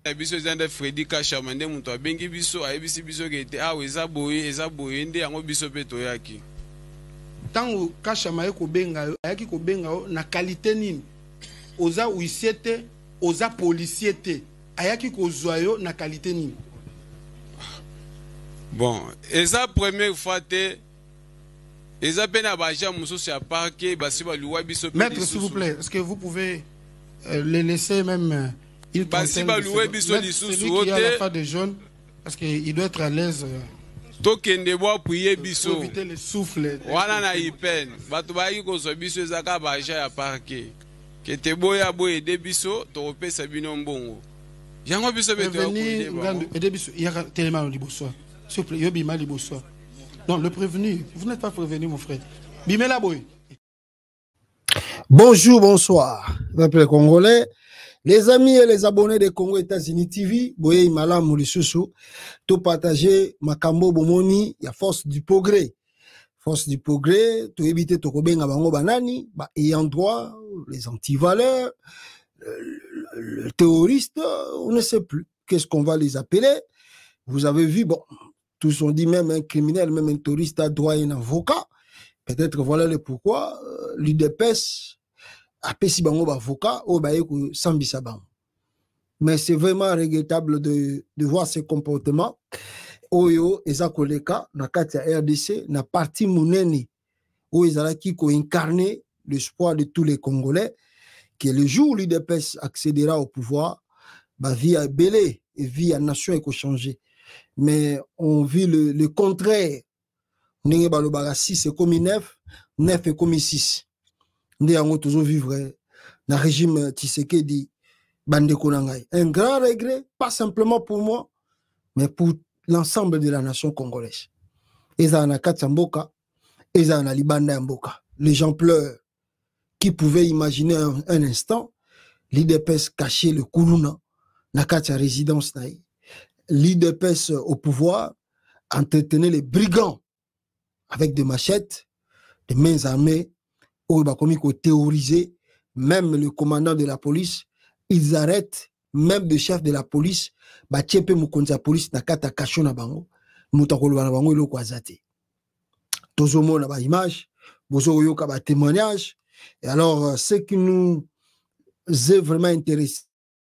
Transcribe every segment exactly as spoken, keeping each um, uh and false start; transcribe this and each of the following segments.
biso zanda Freddy Kachama nde muto abengi biso ayebisi biso kete awa eza boye eza boye nde yango biso pe toyaki. Tango Kachama eko benga yo ayaki ko benga yo na qualité nini oza uisiete oza policier te ayaki ko zwa yo na qualité nini? Bon, eza première fois te eza pe na baja mususu ya parquet basi ba luwa biso pe. Maître, s'il vous plaît, est-ce que vous pouvez euh, les laisser même euh, il basi ba luwa biso lisusu ote la part de jaune parce que il doit être à l'aise. Euh, tokende bo apuye biso éviter le souffle wana na ipen bato bayaki kozwa biso ezaka baja ya parquet kete boya boye de biso tokopesa bino mbongo yango biso be toyakende bango ede biso yaka tellement liboso s'il vous plaît yobi ma liboso. Non, le prévenu, vous n'êtes pas prévenu mon frère. Bimela boy. Bonjour, bonsoir, peuple congolais, les amis et les abonnés de Congo États-Unis T V, boye malam moulissousou, tout partager makambo bomoni, ya force du progrès. Force du progrès, tout éviter to kobenga bango banani, ba ayant droit, les antivaleurs, le, le, le terroriste, on ne sait plus qu'est-ce qu'on va les appeler. Vous avez vu, bon, tous ont dit même un criminel, même un terroriste a droit à un avocat. Peut-être voilà le pourquoi euh, l'U D P S a payé un avocat au Baïkou Sambisaban. Mais c'est vraiment regrettable de, de voir ces comportements. Oyo, Ezakoleka, na Katia R D C, na parti Mouneni, où Ezalaki ko incarné l'espoir de tous les Congolais, que le jour où l'U D P S accédera au pouvoir, bah, vie à Belé et vie à nation est changé. Mais on vit le, le contraire. six est comme neuf, neuf est comme six. Nous avons toujours vivre dans le régime Tshisekedi Bande Konangai. Un grand regret, pas simplement pour moi, mais pour l'ensemble de la nation congolaise. Ils ont Katsamboka, ils ont Libanda Mboka. Les gens pleurent. Qui pouvaient imaginer un, un instant l'I D P S cacher le Koulouna, na Katsa résidence naï. L'I D P S au pouvoir entretenait les brigands avec des machettes, des mains armées, où ils théoriser même le commandant de la police. Ils arrêtent même le chef de la police. Bah tiepe mukonza police na kata kasho na bango, mutakolo na bango ilo kwazate. Tozomo na ba image, bozo yoka ba témoignage. Et alors ce qui nous est vraiment intéressant,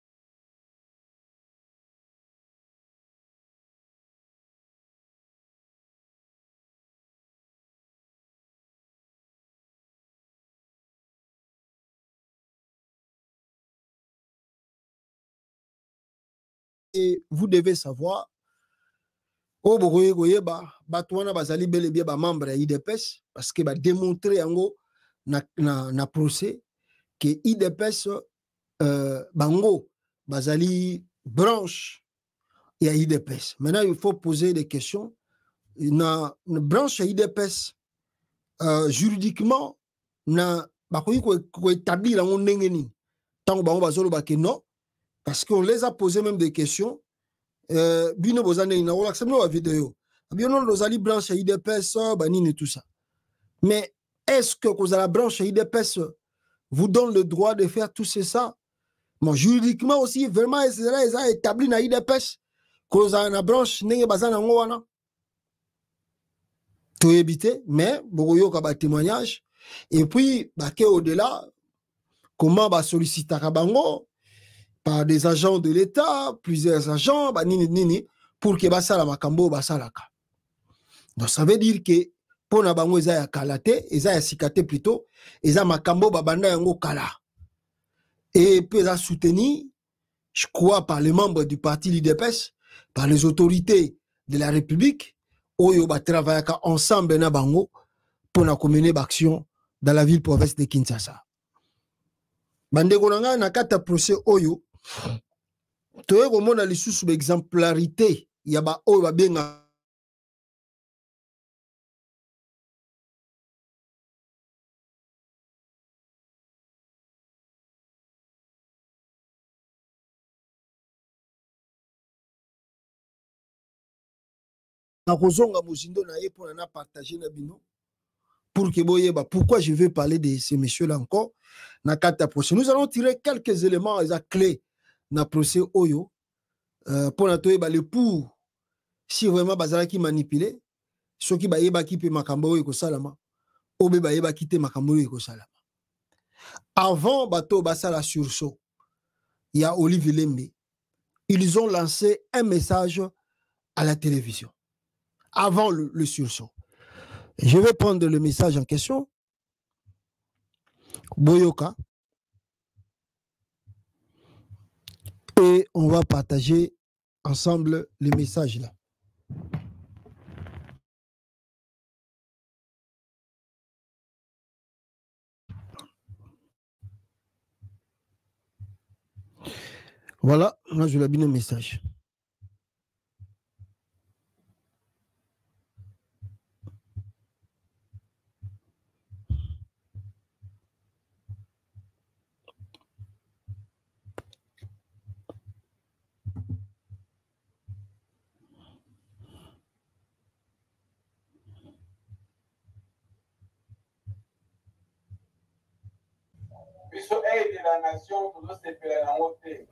et vous devez savoir, au Bogoye Goyeba, Batouana Bazali bel et bien membre de l'I D P S, parce que va démontrer en gros, na, na, na procès, que l'I D P S, euh, Bango, Bazali branche et à I D P S. Maintenant, il faut poser des questions. Na, na branche à I D P S, euh, juridiquement, na, Bakoyi ko établir en Nengeni, tant que Bango Bazolo Bake non. Parce qu'on les a posé même des questions. Euh, Bino Bozane, il a accepté la vidéo. Bino Rosali branche I D P S, banine et tout ça. Mais est-ce que vous avez la branche I D P S vous donne le droit de faire tout ça? Bon, juridiquement aussi, vraiment, ils ont établi dans I D P S que vous avez la branche n'est pas en Angoana. Tout éviter, mais beaucoup de témoignages. Et puis, au-delà, comment va solliciter à Bango? Par des agents de l'État, plusieurs agents, bah, nini, nini, pour que basala makambo basalaka. Donc ça veut dire que pour na bango eza ya kalate, eza ya sikate plutôt, eza makambo babanda yango kala. Et puis eza soutenu, je crois, par les membres du parti l'I D P S, par les autorités de la République, oyo ba travaillaka ensemble na bango pour na mener l'action dans la ville province de Kinshasa. Bande konanga na kata procès oyo toye komona lisusu exemplarité ya ba oyo ba benga na kozonga mozindo na ye pour na partager na bino pour que boyeba pourquoi je vais parler de ces messieurs là encore na kata procès. Nous allons tirer quelques éléments clés na procès oyo euh, pour notre le pour si vraiment bazala qui manipulé ceux qui baïba qui peut makambo eko salama obe baïba quitter makambo eko salama avant bateau basala sursaut il y a Olivier Lembe ils ont lancé un message à la télévision avant le, le sursaut. Je vais prendre le message en question. Boyoka. Et on va partager ensemble les messages là. Voilà, moi je l'ai bien un message. Biso aide la nation pour se faire la montée.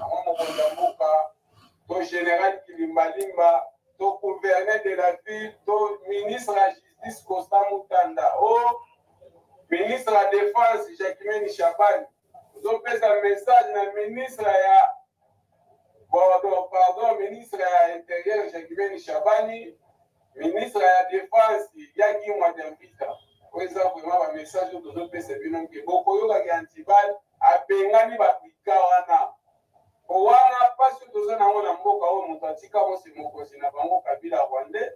Ton général Kilimbalimba, ton gouverneur de la ville, ton ministre de la justice Constant Moutanda, oh, ministre de la défense Jacqueline Chabani, ton fait un message na ministre ya pardon, pardon, ministre de l'Intérieur Jacqueline Chabani, ministre de la défense Yaki Mwadambita. Oui, ça vraiment un message de nos pays, c'est bien que beaucoup de gens qui antibal a pengani bapika wana. Wana pas sur deux ans on a mboka o mutatika on se moko sina bango kabila rwandais.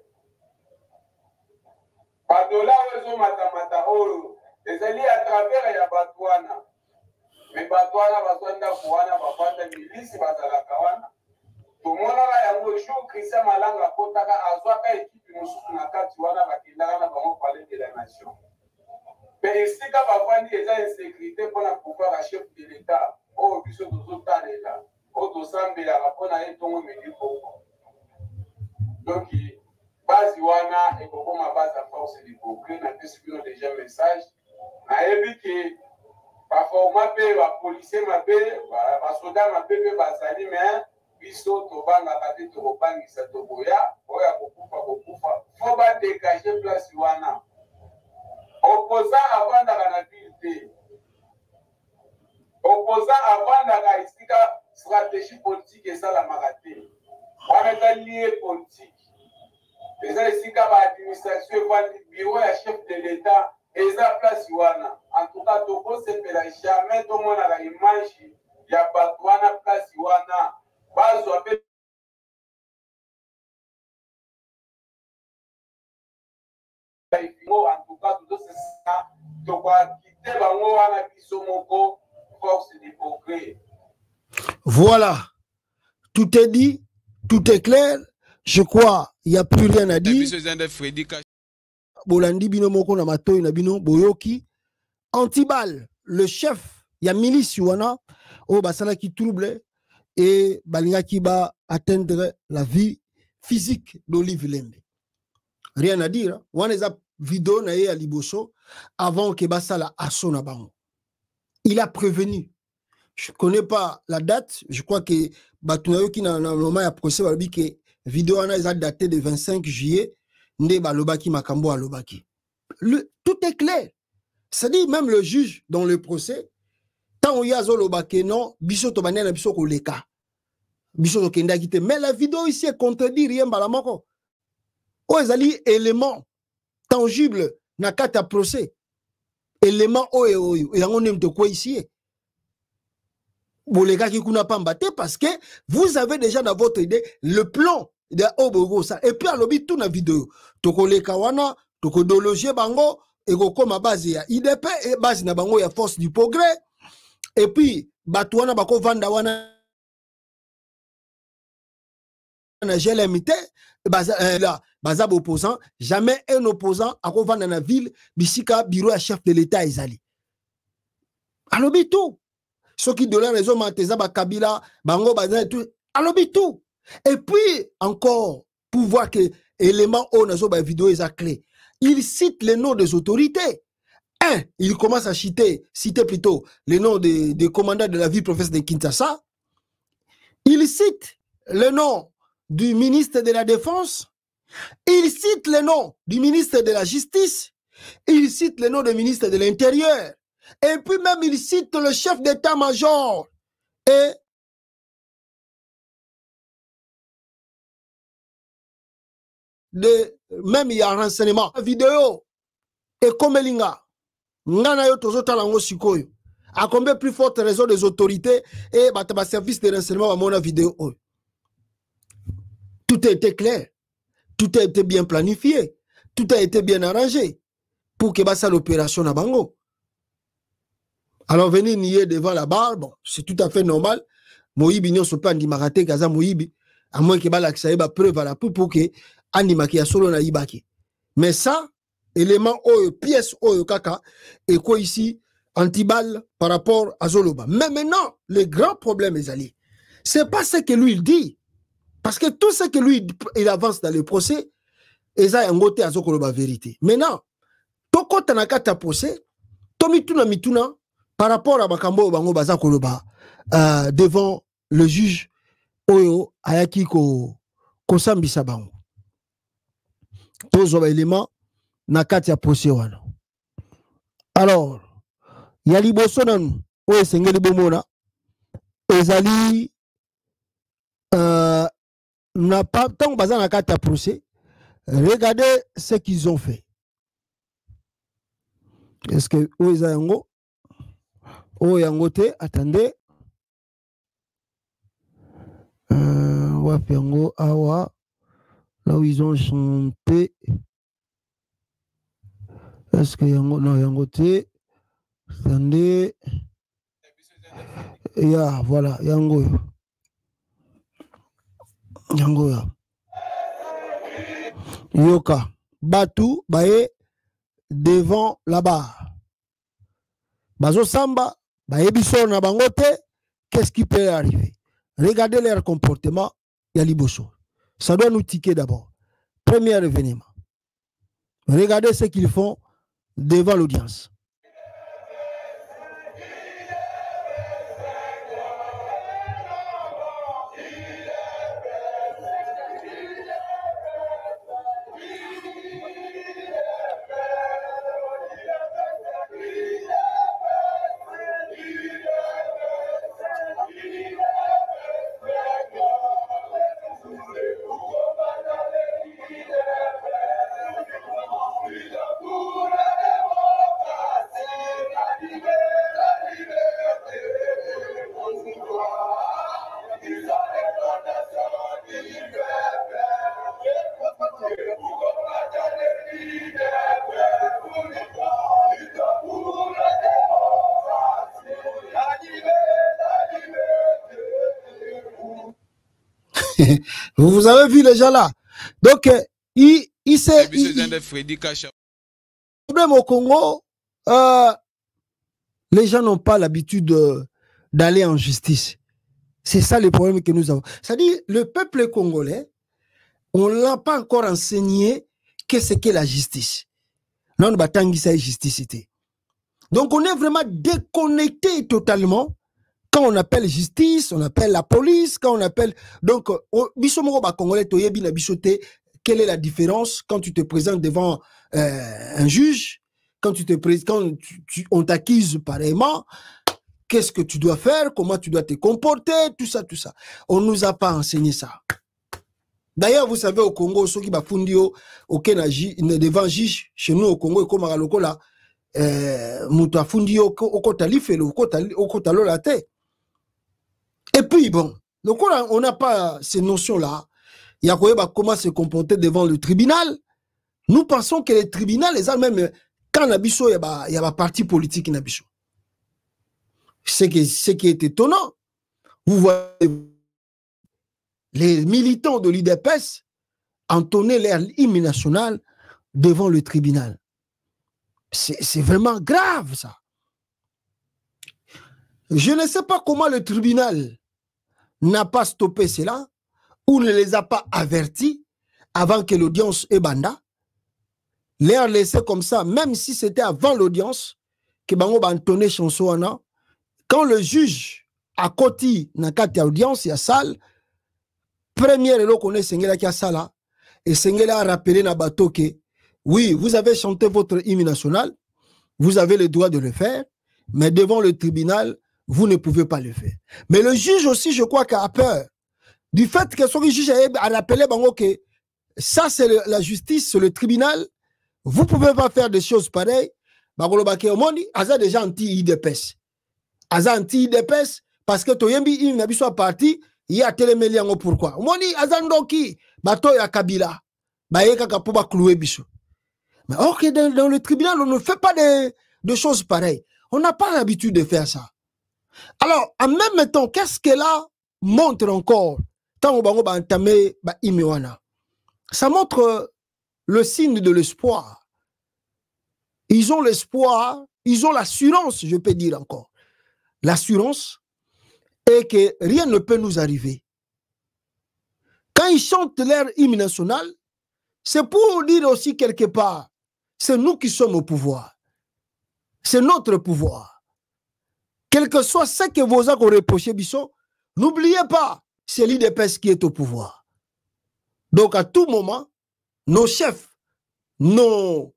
Padola wezo matamata o ezali à travers ya batwana. Mais batwana batwanda kuwana bapata milisi bazala kawana. Tumona la yango jour Christian Malanga kotaka azwaka équipe mususu na kati wana bakindana na bango parler de la nation. Mais ici quand bafandi eza insécurité pour la pouvoir à chef de l'État au biso tozota l'État au tosambela rapona etongo mediko. Donc base wana ekokoma base à force de progrès na tesibino déjà message na yebi que parfois mabe ba policier mabe ba soldat mabe pe basali mais biso tobanga kati tobangisa toboya oya kokufa kokufa faut ba dégager place wana opposant avant dans la ville opposant avant dans la isika stratégie politique et ça la marathon on est lié politique les isika ba administration et bureau ya chef de l'état et ça place wana en tout cas toko se pela jamais tout monde a la image ya batwana place wana bazo ape en tout cas tout ça donc quitter bango wana biso moko force du progrès. Voilà, tout est dit, tout est clair. Je crois il n'y a plus rien à dire. Bolandi bino moko na matoyi na bino boyoki Antibal, le chef ya milice wana o basala qui trouble et balinga qui va atteindre la vie physique d'Olive Lembe. Rien à dire. On a une vidéo na ye à Liboso avant que basala asso na bango. Il a prévenu. Je ne connais pas la date. Je crois que Batunayo qui n'a moment a procès va dire que vidéo a daté de vingt-cinq juillet. Nde balobaki makambo alobaki. Tout est clair. C'est-à-dire même le juge dans le procès, tant on y a zolobaki non, biso to banena biso ko leka. Biso to kenda kite. Mais la vidéo ici est contredit rien balamoko. O ezali élément tangible na kata procès. Élément oyo oyo yango nemte ko ici. Boleka ki kuna pambate parce que vous avez déjà dans votre idée le plan de Obogo ça. Et puis à l'obi tout na vidéo. Toko leka wana, toko dologer bango et ko koma base ya I D P et base na bango ya force du progrès. Et puis batwana bako vanda wana na G L M T baza euh, là baza opposant jamais un opposant à ko vanda na ville bisika bureau à chef de l'état ezali. Alobi tout. Ceux qui donnent raison Mateza Kabila bango baza tout. Alobi tout. Et puis encore pour voir que élément on a ba vidéo est clé. Il cite les noms des autorités. Un, il commence à citer, citer plutôt les noms des, des commandants de la ville province de Kinshasa. Il cite le nom du ministre de la Défense, il cite le nom du ministre de la Justice, il cite le nom du ministre de l'Intérieur, et puis même il cite le chef d'état-major. Et de, même il y a un renseignement vidéo et comme Elinga ngana yo tozota lango sikoyo à combien plus forte raison des autorités et bataba service de renseignement à mon vidéo. Tout a été clair, tout a été bien planifié, tout a été bien arrangé pour que ça l'opération à Bango. Alors venir nier devant la barre, bon, c'est tout à fait normal. Moïbi n'y a pas de maraté kaza Moïbi, à moins que bala ba preuve à la pour pour que animaki a solo na ibaki. Mais ça, élément oyo, pièce oyo kaka, et quoi ici, anti-balle par rapport à Zoloba. Mais maintenant, le grand problème, les alliés, c'est pas ce que lui il dit. Parce que tout ce que lui il avance dans le procès, et ça a ngoté à Zokoloba vérité. Maintenant, toko tanakata procès, tomituna mituna, par rapport à Bakambo Bango Bazakoloba, euh, devant le juge Oyo Ayaki ko Kosambisa Bango. Tous les éléments nakati ya procès wana. Alors, yali bosonan oyo sengeli bomona ezali euh, n'a pas tant bazan nakati ya procès. Regardez ce qu'ils ont fait. Est-ce que oyo yango oyo yango te attendez euh, wapi yango awa là où ils ont chanté. Est-ce que yango non yango te attendez ya voilà yango yango ya yoka batu bae devant la barre bazo samba bae biso na bangote. Qu'est-ce qui peut arriver? Regardez leur comportement Yaliboso. Ça doit nous tiquer d'abord. Premier événement. Regardez ce qu'ils font devant l'audience. Vous avez vu les gens là. Donc, euh, il, il s'est... Le problème au Congo, euh, les gens n'ont pas l'habitude d'aller en justice. C'est ça le problème que nous avons. C'est-à-dire, le peuple congolais, on ne l'a pas encore enseigné qu'est-ce qu'est la justice. Non, la justice. Donc, on est vraiment déconnecté totalement. Quand on appelle justice, on appelle la police, quand on appelle... Donc, quelle est la différence quand tu te présentes devant euh, un juge, quand, tu te présentes, quand tu, tu, on t'accuse pareillement, qu'est-ce que tu dois faire, comment tu dois te comporter, tout ça, tout ça. On ne nous a pas enseigné ça. D'ailleurs, vous savez, au Congo, ceux qui va fundio, aucun devant juge, chez nous au Congo, comme à l'Okola, Mouta fundio, au Kotalife, au Kotalo la tête. Et puis, bon, donc on n'a pas ces notions-là. Il y a comment se comporter devant le tribunal. Nous pensons que les tribunaux, les même quand il y a y a un parti politique qui nabiso. Ce qui, ce qui est étonnant, vous voyez les militants de l'U D P S entonner leur hymne national devant le tribunal. C'est vraiment grave, ça. Je ne sais pas comment le tribunal n'a pas stoppé cela ou ne les a pas avertis avant que l'audience ait banda. Leur laisser comme ça, même si c'était avant l'audience, que bango ba entonner chanson. Quand le juge à côté n'a qu'à audience, il y a salle, première et qu'on est Sengela qui a ça là, et Sengela a rappelé na bateau que oui, vous avez chanté votre hymne national, vous avez le droit de le faire, mais devant le tribunal, vous ne pouvez pas le faire. Mais le juge aussi, je crois, a peur du fait que son juge a rappelé que ça, c'est la justice, c'est le tribunal. Vous ne pouvez pas faire des choses pareilles. Aza déjà anti-I D P S. Aza anti-I D P S parce que Toyembi, il n'a pas soit parti, il y a téléméli en pourquoi. Moni, Aza Ndoki, bato ya Kabila, baeka kapuba cloué bicho. Mais ok, dans, dans le tribunal, on ne fait pas de, de choses pareilles. On n'a pas l'habitude de faire ça. Alors, en même temps, qu'est-ce que là montre encore? Tant on va entamer Imewana. Ça montre le signe de l'espoir. Ils ont l'espoir, ils ont l'assurance, je peux dire encore. L'assurance est que rien ne peut nous arriver. Quand ils chantent leur hymne national, c'est pour dire aussi quelque part, c'est nous qui sommes au pouvoir. C'est notre pouvoir. Quel que soit ce que vos actes ont reproché, Bissot, n'oubliez pas, c'est l'I D P S qui est au pouvoir. Donc à tout moment, nos chefs, nos...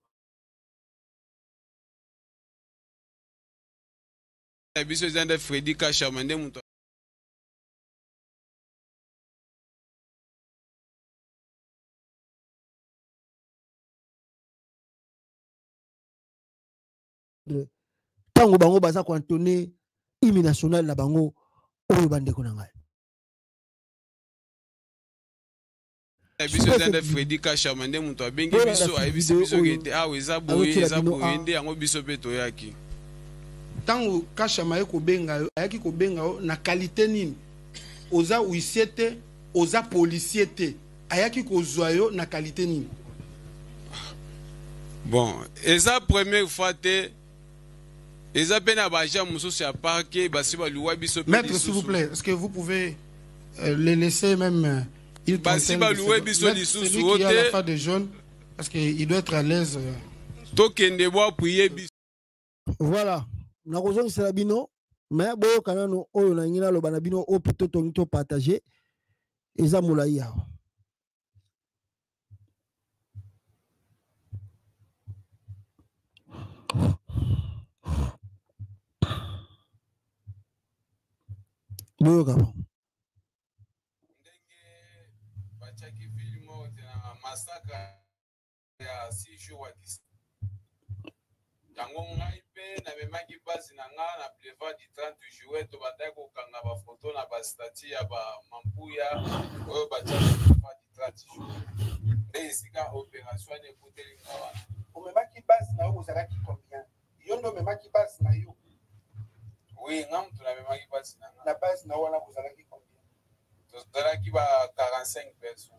Freddy Kachamande tango bango baza ko antoné hymne national na bango oyo bandeko na ngai. Freddy Kachamande muto abengi biso ayebisi biso kete awa eza boye eza boye nde yango biso pe toyaki. Tango Kachama eko benga yo ayaki ko benga yo na qualité nini oza uisiete oza policier ayaki ko zwa yo na qualité nini. Bon, eza première fois te eza pena baja mususu ya parquet basi ba luwa biso pe. Maître, s'il vous plaît, est-ce que vous pouvez euh, les laisser même euh, il basi ba luwa biso lisusu celui qui a la face de jaune parce que il doit être à l'aise. Tokende boa prier biso. Voilà. Na kozong serabino mais boyo kanano oyo na ngina lo banabino o plutôt tonito partager eza mulai ya. Boyo kaba. Ndenge bachaki filmo tena masaka ya six jours wa dix. Tango ngai pe na memaki basi na nga na pleva di trente juillet to bataki kokanga ba photo na ba statut ya ba mampuya oyo bachaki pleva di trente juillet. Nde esika opération ne kuteli ngawa. Omemaki basi na yo ozalaki combien? Yo ndo memaki basi na yo. Oui, ngam tu na memaki basi na nga. Na basi na wana ozalaki combien? Tozalaki ba quarante-cinq personnes.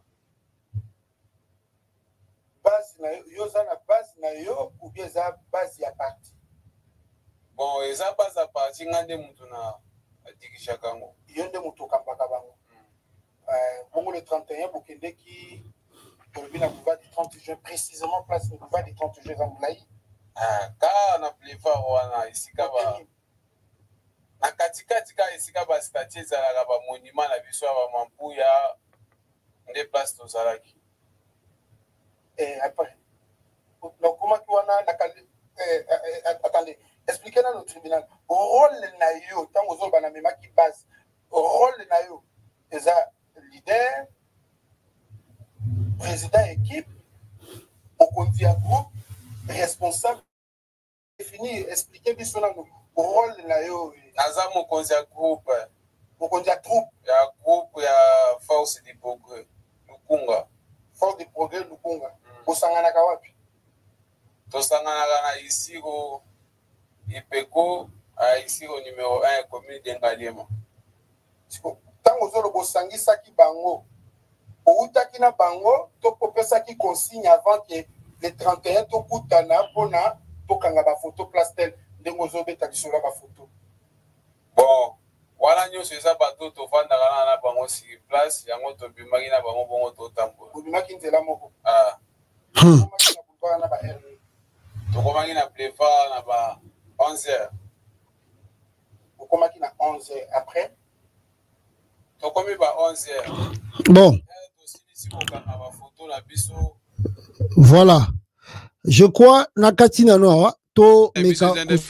Base na yo za na base na yo ou bien za base ya parti. Bon, eza base ya parti ngande mutu na dirige kango. Yo nde mutu kambaka bango. Euh, bongo le trente et un bokende ki tolobi na boulevard du trente juin précisément place le boulevard du trente juin Zamboulaye. Ah, ka na pleva wana isika ba na katikati ka esika ba statue ezalaka ba monument na biso ya ba mampuya nde place tozalaki. Et après, donc comment tu en as attendez, expliquez-nous le tribunal. Au rôle na yo, tant aux autres banamema qui passe, au rôle na yo, les leader, président équipe, au conduit groupe, responsable, défini, expliquez bien cela nous. Au rôle na yo, Naza mo konzia groupe, au conduit troupe, ya groupe ya force du progrès, Lukunga. Force du progrès Lukunga. Osanganaka wapi? Tosanganaka na Isiro Ipeko a Isiro numéro un commune d'Engaliema. Tango zolo bosangisa ki bango. Outaki na bango to popesa ki consigne avant que le trente et un to kutana pona to kanga ba photo plastel ndengo zo beta kisolo ba photo. Bon, wana nyonso eza bato tovandaka na na bango sur place yango tobimaki na bango bongo totambola. Obimaki nzela moko. Ah. Na ba R. Tokomaki na pleva na ba onze heures. Okomaki na onze heures après. Bon. Voilà. Je crois nakati na noa to meka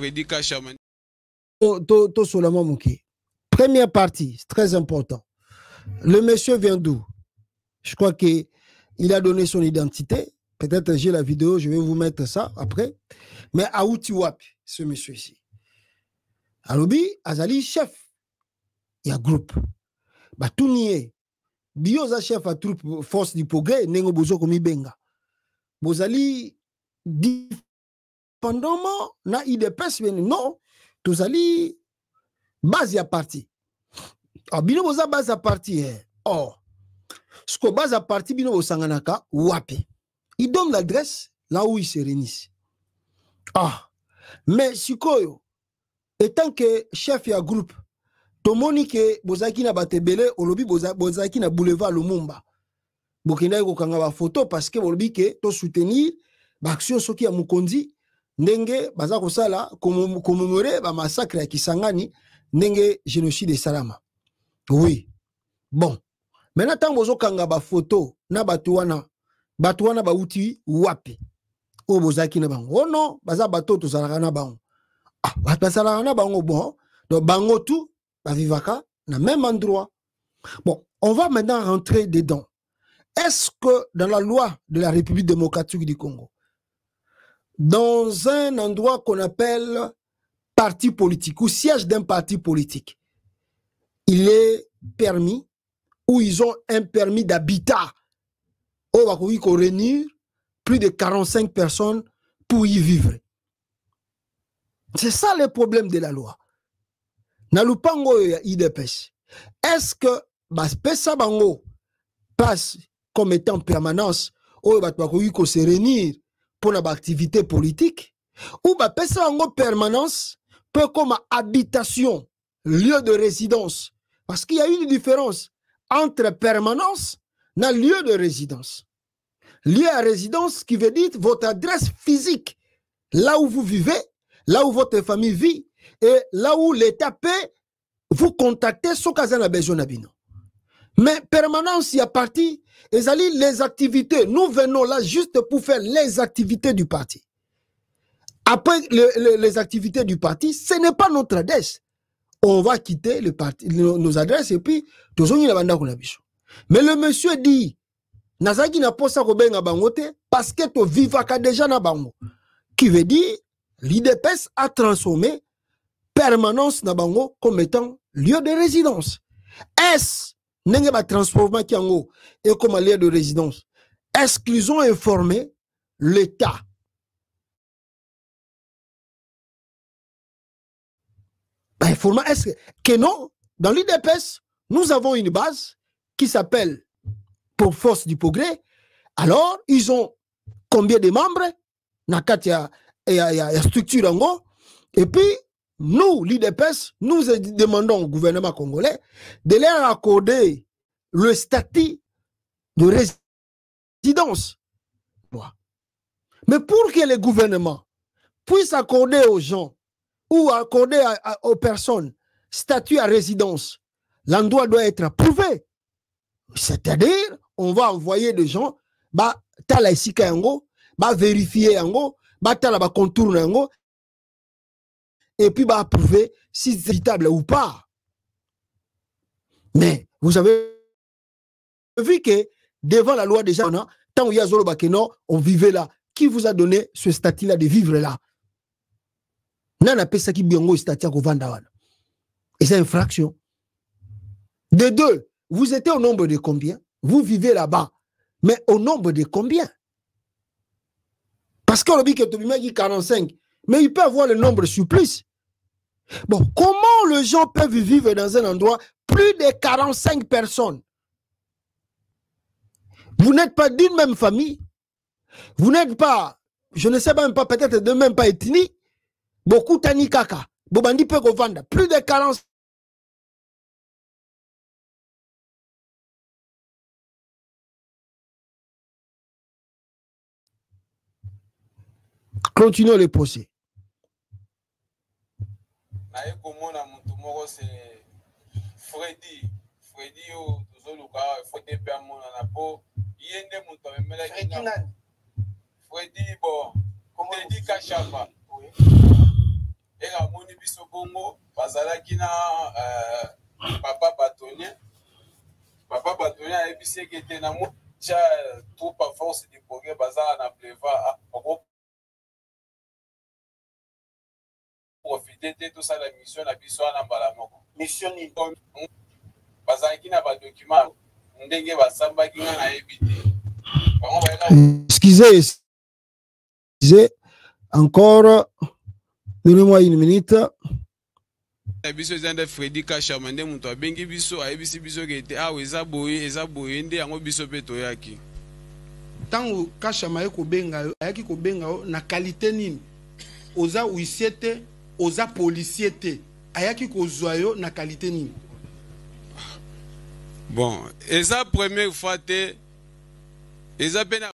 to to, to solama muki. Première partie, c'est très important. Le monsieur vient d'où? Je crois que il a donné son identité. Peut-être j'ai la vidéo, je vais vous mettre ça après. Mais Aouti Wapi, ce monsieur ici. Alobi, Azali chef. Il y a groupe. Bah tout nié. Bioza chef à troupe force du progrès, nengo bozo komi benga. Bozali dépendamment na I D P S non, tozali base ya parti. Ah bino boza base ya parti eh. Oh. Ce que base à parti bino bosanganaka Wapi. Il donne l'adresse là où il se réunissent. Ah. Mais sikoyo étant que chef ya groupe tomoni ke bozaki na batebele olobi bozaki na boulevard Lumumba. Bokenda ko kanga ba photo parce que olobi ke to soutenir ba action soki ya Mukonzi ndenge baza ko sala commémorer ba massacre ya Kisangani ndenge génocide de Salama. Oui. Bon. Maintenant tant bozo kanga ba photo na batuana batuana ba uti Wapi. O bozaki na bango. Oh non, baza bato to salaka na bango. Ah, ba salaka na bango bon. Donc bango tout ba vivaka na même endroit. Bon, on va maintenant rentrer dedans. Est-ce que dans la loi de la République démocratique du Congo, dans un endroit qu'on appelle parti politique ou siège d'un parti politique, il est permis ou ils ont un permis d'habitat où va réunir plus de quarante-cinq personnes pour y vivre? C'est ça le problème de la loi. Nalupango I D P S. Est-ce que Baspesa Bango passe comme étant permanence ou Batwakoyiko se réunir pour une activité politique ou Baspesa Bango permanence peut comme habitation, lieu de résidence? Parce qu'il y a une différence entre permanence et lieu de résidence. Lieu à résidence qui veut dire votre adresse physique, là où vous vivez, là où votre famille vit, et là où l'État peut vous contacter sur Kazana Bejonabino. Mais permanence, il y a parti, et les activités, nous venons là juste pour faire les activités du parti. Après le, le, les activités du parti, ce n'est pas notre adresse. On va quitter le parti, nos, nos adresses et puis, mais le monsieur dit, Nazaki n'a pas ça parce que tu vivaka déjà na bango. Qui veut dire, l'I D P S a transformé permanence na bango comme étant lieu de résidence. Est-ce n'est pas transformé kiango et comme lieu de résidence? Est-ce qu'ils ont informé l'État? Ben, informé, est-ce que, que non? Dans l'I D P S, nous avons une base qui s'appelle pour force du progrès. Alors, ils ont combien de membres? Nakatia et la structure en gros. Et puis, nous, l'I D P S, nous demandons au gouvernement congolais de leur accorder le statut de résidence. Mais pour que le gouvernement puisse accorder aux gens ou accorder à, à, aux personnes statut à résidence, l'endroit doit être approuvé. C'est-à-dire, on va envoyer des gens, bah, tala isika yango, bah, vérifier yango, bah, tala ba contourner yango, et puis bah, approuver si c'est équitable ou pas. Mais vous avez vu que devant la loi déjà, on a, tant où il y a Zolo Bakeno, on vivait là. Qui vous a donné ce statut-là de vivre là? Nana pesa ki biongo statut ko vandawana. Et c'est infraction. De deux, vous étiez au nombre de combien? Vous vivez là-bas. Mais au nombre de combien? Parce qu'on a dit que tu as quarante-cinq. Mais il peut avoir le nombre surplus. Bon, comment les gens peuvent vivre dans un endroit plus de quarante-cinq personnes? Vous n'êtes pas d'une même famille. Vous n'êtes pas, je ne sais même pas, peut-être de même pas ethnie. Beaucoup tani kaka. Bobandi peut vendre. Plus de quarante. Continuons le procès. Freddy, Freddy o tozoluka Freddy pe amona na po yende muto amemela Freddy nani Freddy bon Freddy Kachama ela moni biso bongo bazalaki na papa Batonien papa Batonien ayebisi ke te na mo cha troupe à force du progrès bazala na pleva profiter de tout ça la mission na biso na mbala moko mission ni bazalaki na ba document ndenge basambaki nga na ebité excusez excusez encore donnez-moi une minute biso zanda Freddy Kachama nde muto abengi biso ayebisi biso ke te awa eza boye eza boye nde yango biso pe toyaki tango Kachama ye kobenga yo ayaki kobenga yo na qualité nini oza huissier te oza policier te ayaki kozwa yo na qualité nini bon eza première fois te eza pe na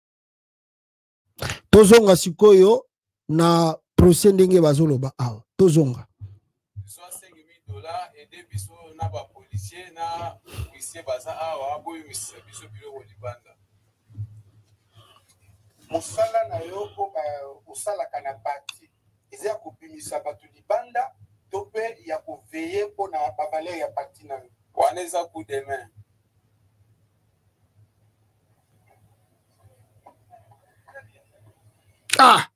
tozonga sikoyo na procès ndenge bazoloba awa tozonga cinq mille dollars aider biso na ba policier na huissier baza awa boyo biso biloko libanda mosala na yo ko osalaka na parti eza kobimisa bato libanda to mpe ya koveye mpona bavaleur ya parti na yo wana eza coup de main ah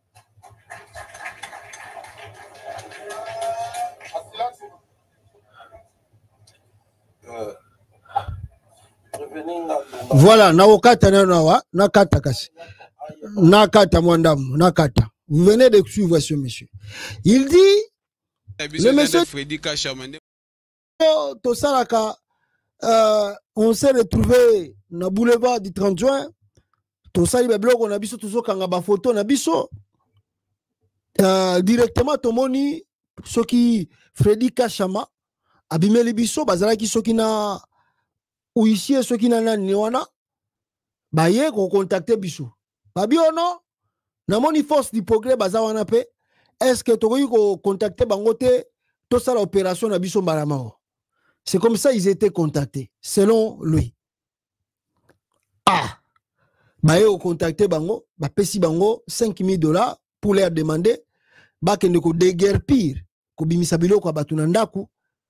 voilà nakokata nano awa nakata kasi nakata mwandamu nakata vous venez de suivre ce monsieur il dit le monsieur Freddy Kachama tosalaka euh, on s'est retrouvé na boulevard du trente juin tosali babiloko na biso tozokanga bafoto na biso euh, directement tomoni soki Freddy Kachama abimeli biso bazalaki soki na huissier soki na nani wana baye ko contacter biso babi ono namoni force du progrès baza wana pe est-ce que tokoki ko contacter bango te to sala opération na biso mbalama c'est comme ça ils étaient contactés selon lui ah baye ko contacter bango ba pesi bango cinq mille dollars pour leur demander ba kende ko déguerpir ko bimisa biloko ba tuna ndaku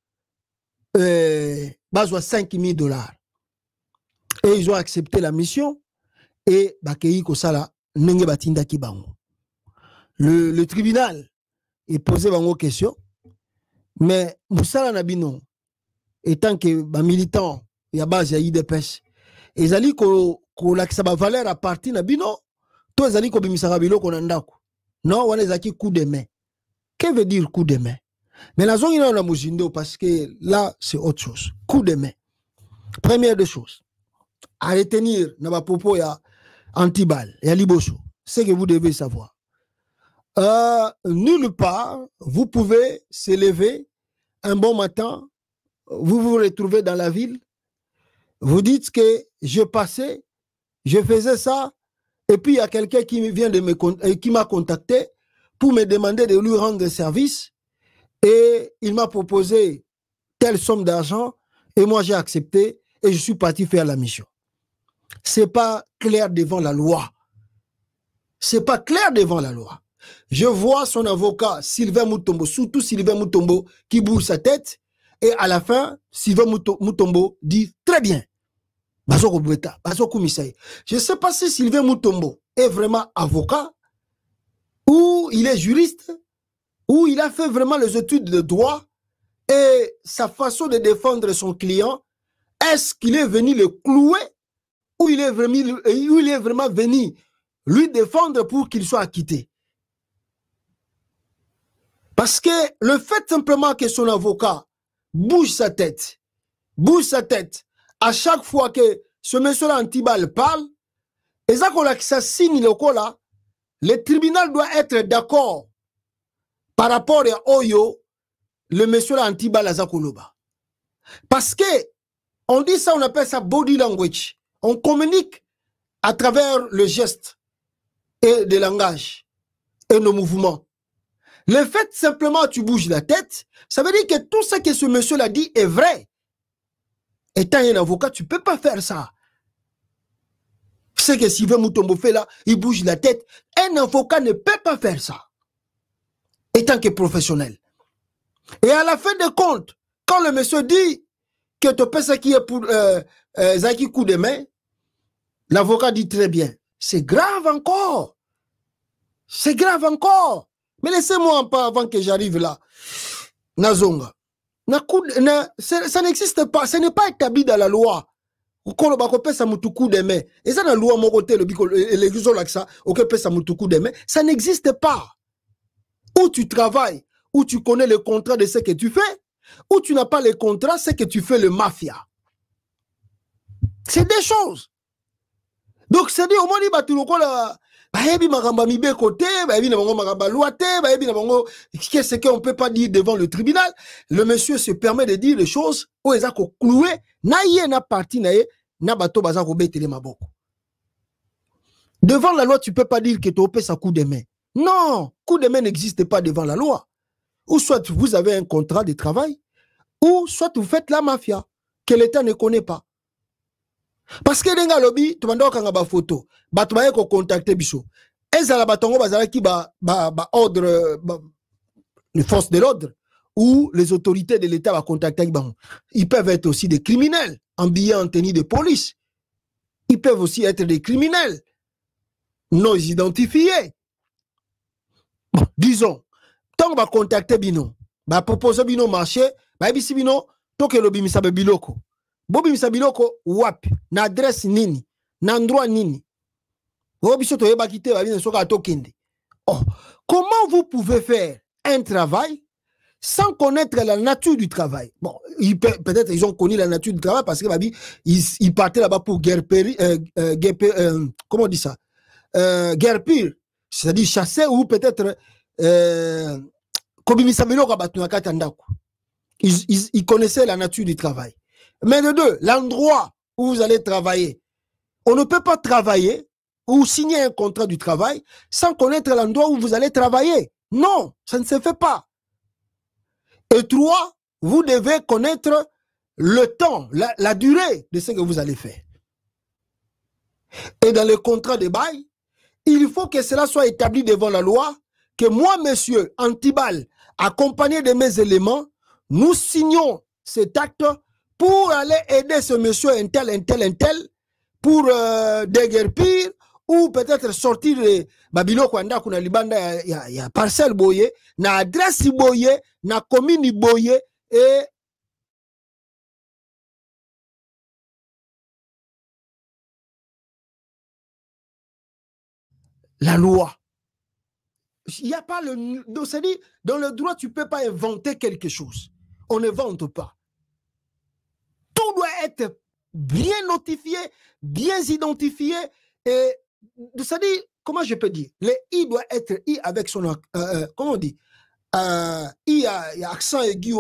euh bazwa cinq mille dollars et ils ont accepté la mission et bakei ko sala nenge batinda ki bango le, le tribunal est posé bango question mais musala nabino étant que ba militant ya base ya I D P S ezali ko ko lakisa ba valeur à partir nabino to ezali ko bimisa biloko na ndako non wana ezaki coup de main. Que veut dire coup de main? Mais la zone est dans la parce que là c'est autre chose. Coup de main. Première des choses, à retenir na popo ya Antibal et Liboso, c'est que vous devez savoir. Euh, nulle part, vous pouvez se lever un bon matin, vous vous retrouvez dans la ville, vous dites que je passais, je faisais ça, et puis il y a quelqu'un qui vient de me qui m'a contacté pour me demander de lui rendre service, et il m'a proposé telle somme d'argent, et moi j'ai accepté, et je suis parti faire la mission. C'est pas clair devant la loi. C'est pas clair devant la loi. Je vois son avocat, Sylvain Mutombo, surtout Sylvain Mutombo, qui bouge sa tête, et à la fin, Sylvain Mutombo dit très bien. Je ne sais pas si Sylvain Mutombo est vraiment avocat, ou il est juriste, ou il a fait vraiment les études de droit, et sa façon de défendre son client, est-ce qu'il est venu le clouer, ou il est vraiment, ou il est vraiment venu lui défendre pour qu'il soit acquitté? Parce que le fait simplement que son avocat bouge sa tête, bouge sa tête, à chaque fois que ce monsieur-là Antibal parle, et ça qu'on a que ça signe le coup là, le tribunal doit être d'accord par rapport à Oyo, le monsieur-là Antibal Azakoloba. Parce que, on dit ça, on appelle ça body language. On communique à travers le geste et le langage et nos mouvements. Le fait simplement tu bouges la tête, ça veut dire que tout ce que ce monsieur-là dit est vrai. Étant un avocat, tu ne peux pas faire ça. C'est que Sylvain Mutombo fait là, il bouge la tête. Un avocat ne peut pas faire ça. Étant que professionnel. Et à la fin de compte, quand le monsieur dit que tu peux ce qui est pour euh, euh, Zaki coup de main, l'avocat dit très bien. C'est grave encore. C'est grave encore. Mais laissez-moi un peu avant que j'arrive là. Nazonga. Na coup, na, ça n'existe pas. Ce n'est pas établi dans la loi. Quand on peut ça coup de main. Et ça dans la loi mon côté le bico les gens là ça, OK peut ça coup de main. Ça n'existe pas. Où tu travailles, où tu connais le contrat de ce que tu fais, où tu n'as pas le contrat, c'est que tu fais le mafia. C'est des choses. Donc c'est dit au moins bah tu le quoi baebi magamba mibe côté baebi na bango magamba loite baebi na bango qu'est-ce qu'on peut pas dire devant le tribunal. Le monsieur se permet de dire les choses où ils a ko clouer na yé na parti na yé na bato baza ko betele maboko. Devant la loi tu peux pas dire que tu opé sa coup de main. Non, coup de main n'existe pas devant la loi. Ou soit vous avez un contrat de travail ou soit vous faites la mafia que l'État ne connaît pas. Parce que dans le lobby, tu vas avoir une photo. Tu vas contacter Bichot. Et ça va être ordre, les forces de l'ordre ou les autorités de l'État vont contacter. Ils peuvent être aussi des criminels, habillés en tenue de police. Ils peuvent aussi être des criminels non identifiés. Bon, disons, tant qu'on va contacter Bino, va proposer Bino marché, va dire Bino, tant que le lobby misabe biloko. Bobi misabiloko wapi na adresse nini na endroit nini bobi soto yeba kité ba bien soka tokende. Oh, comment vous pouvez faire un travail sans connaître la nature du travail? Bon, peut-être ils ont connu la nature du travail parce que babi ils, ils partaient là-bas pour guerre péri, euh, euh, guerre euh, comment on dit ça euh, guerre pire, c'est-à-dire chasser ou peut-être euh, kobi misabiloko batu na katandako. Ils, ils, ils connaissaient la nature du travail. Mais de deux, l'endroit où vous allez travailler. On ne peut pas travailler ou signer un contrat du travail sans connaître l'endroit où vous allez travailler. Non, ça ne se fait pas. Et trois, vous devez connaître le temps, la, la durée de ce que vous allez faire. Et dans le contrat de bail, il faut que cela soit établi devant la loi, que moi, monsieur Antibal, accompagné de mes éléments, nous signons cet acte pour aller aider ce monsieur un tel, un tel, un tel, pour euh, déguerpir, ou peut-être sortir de Babilo Kwanda kuna libanda ya, ya parcelle boye, na adresse boye, na commune boye, et la loi. Il n'y a pas le... C'est-à-dire, dans le droit, tu ne peux pas inventer quelque chose. On ne vante pas. Tout doit être bien notifié, bien identifié. Et c'est-à-dire, comment je peux dire? Le I doit être I avec son... Euh, euh, comment on dit? Euh, I a, a accent aigu,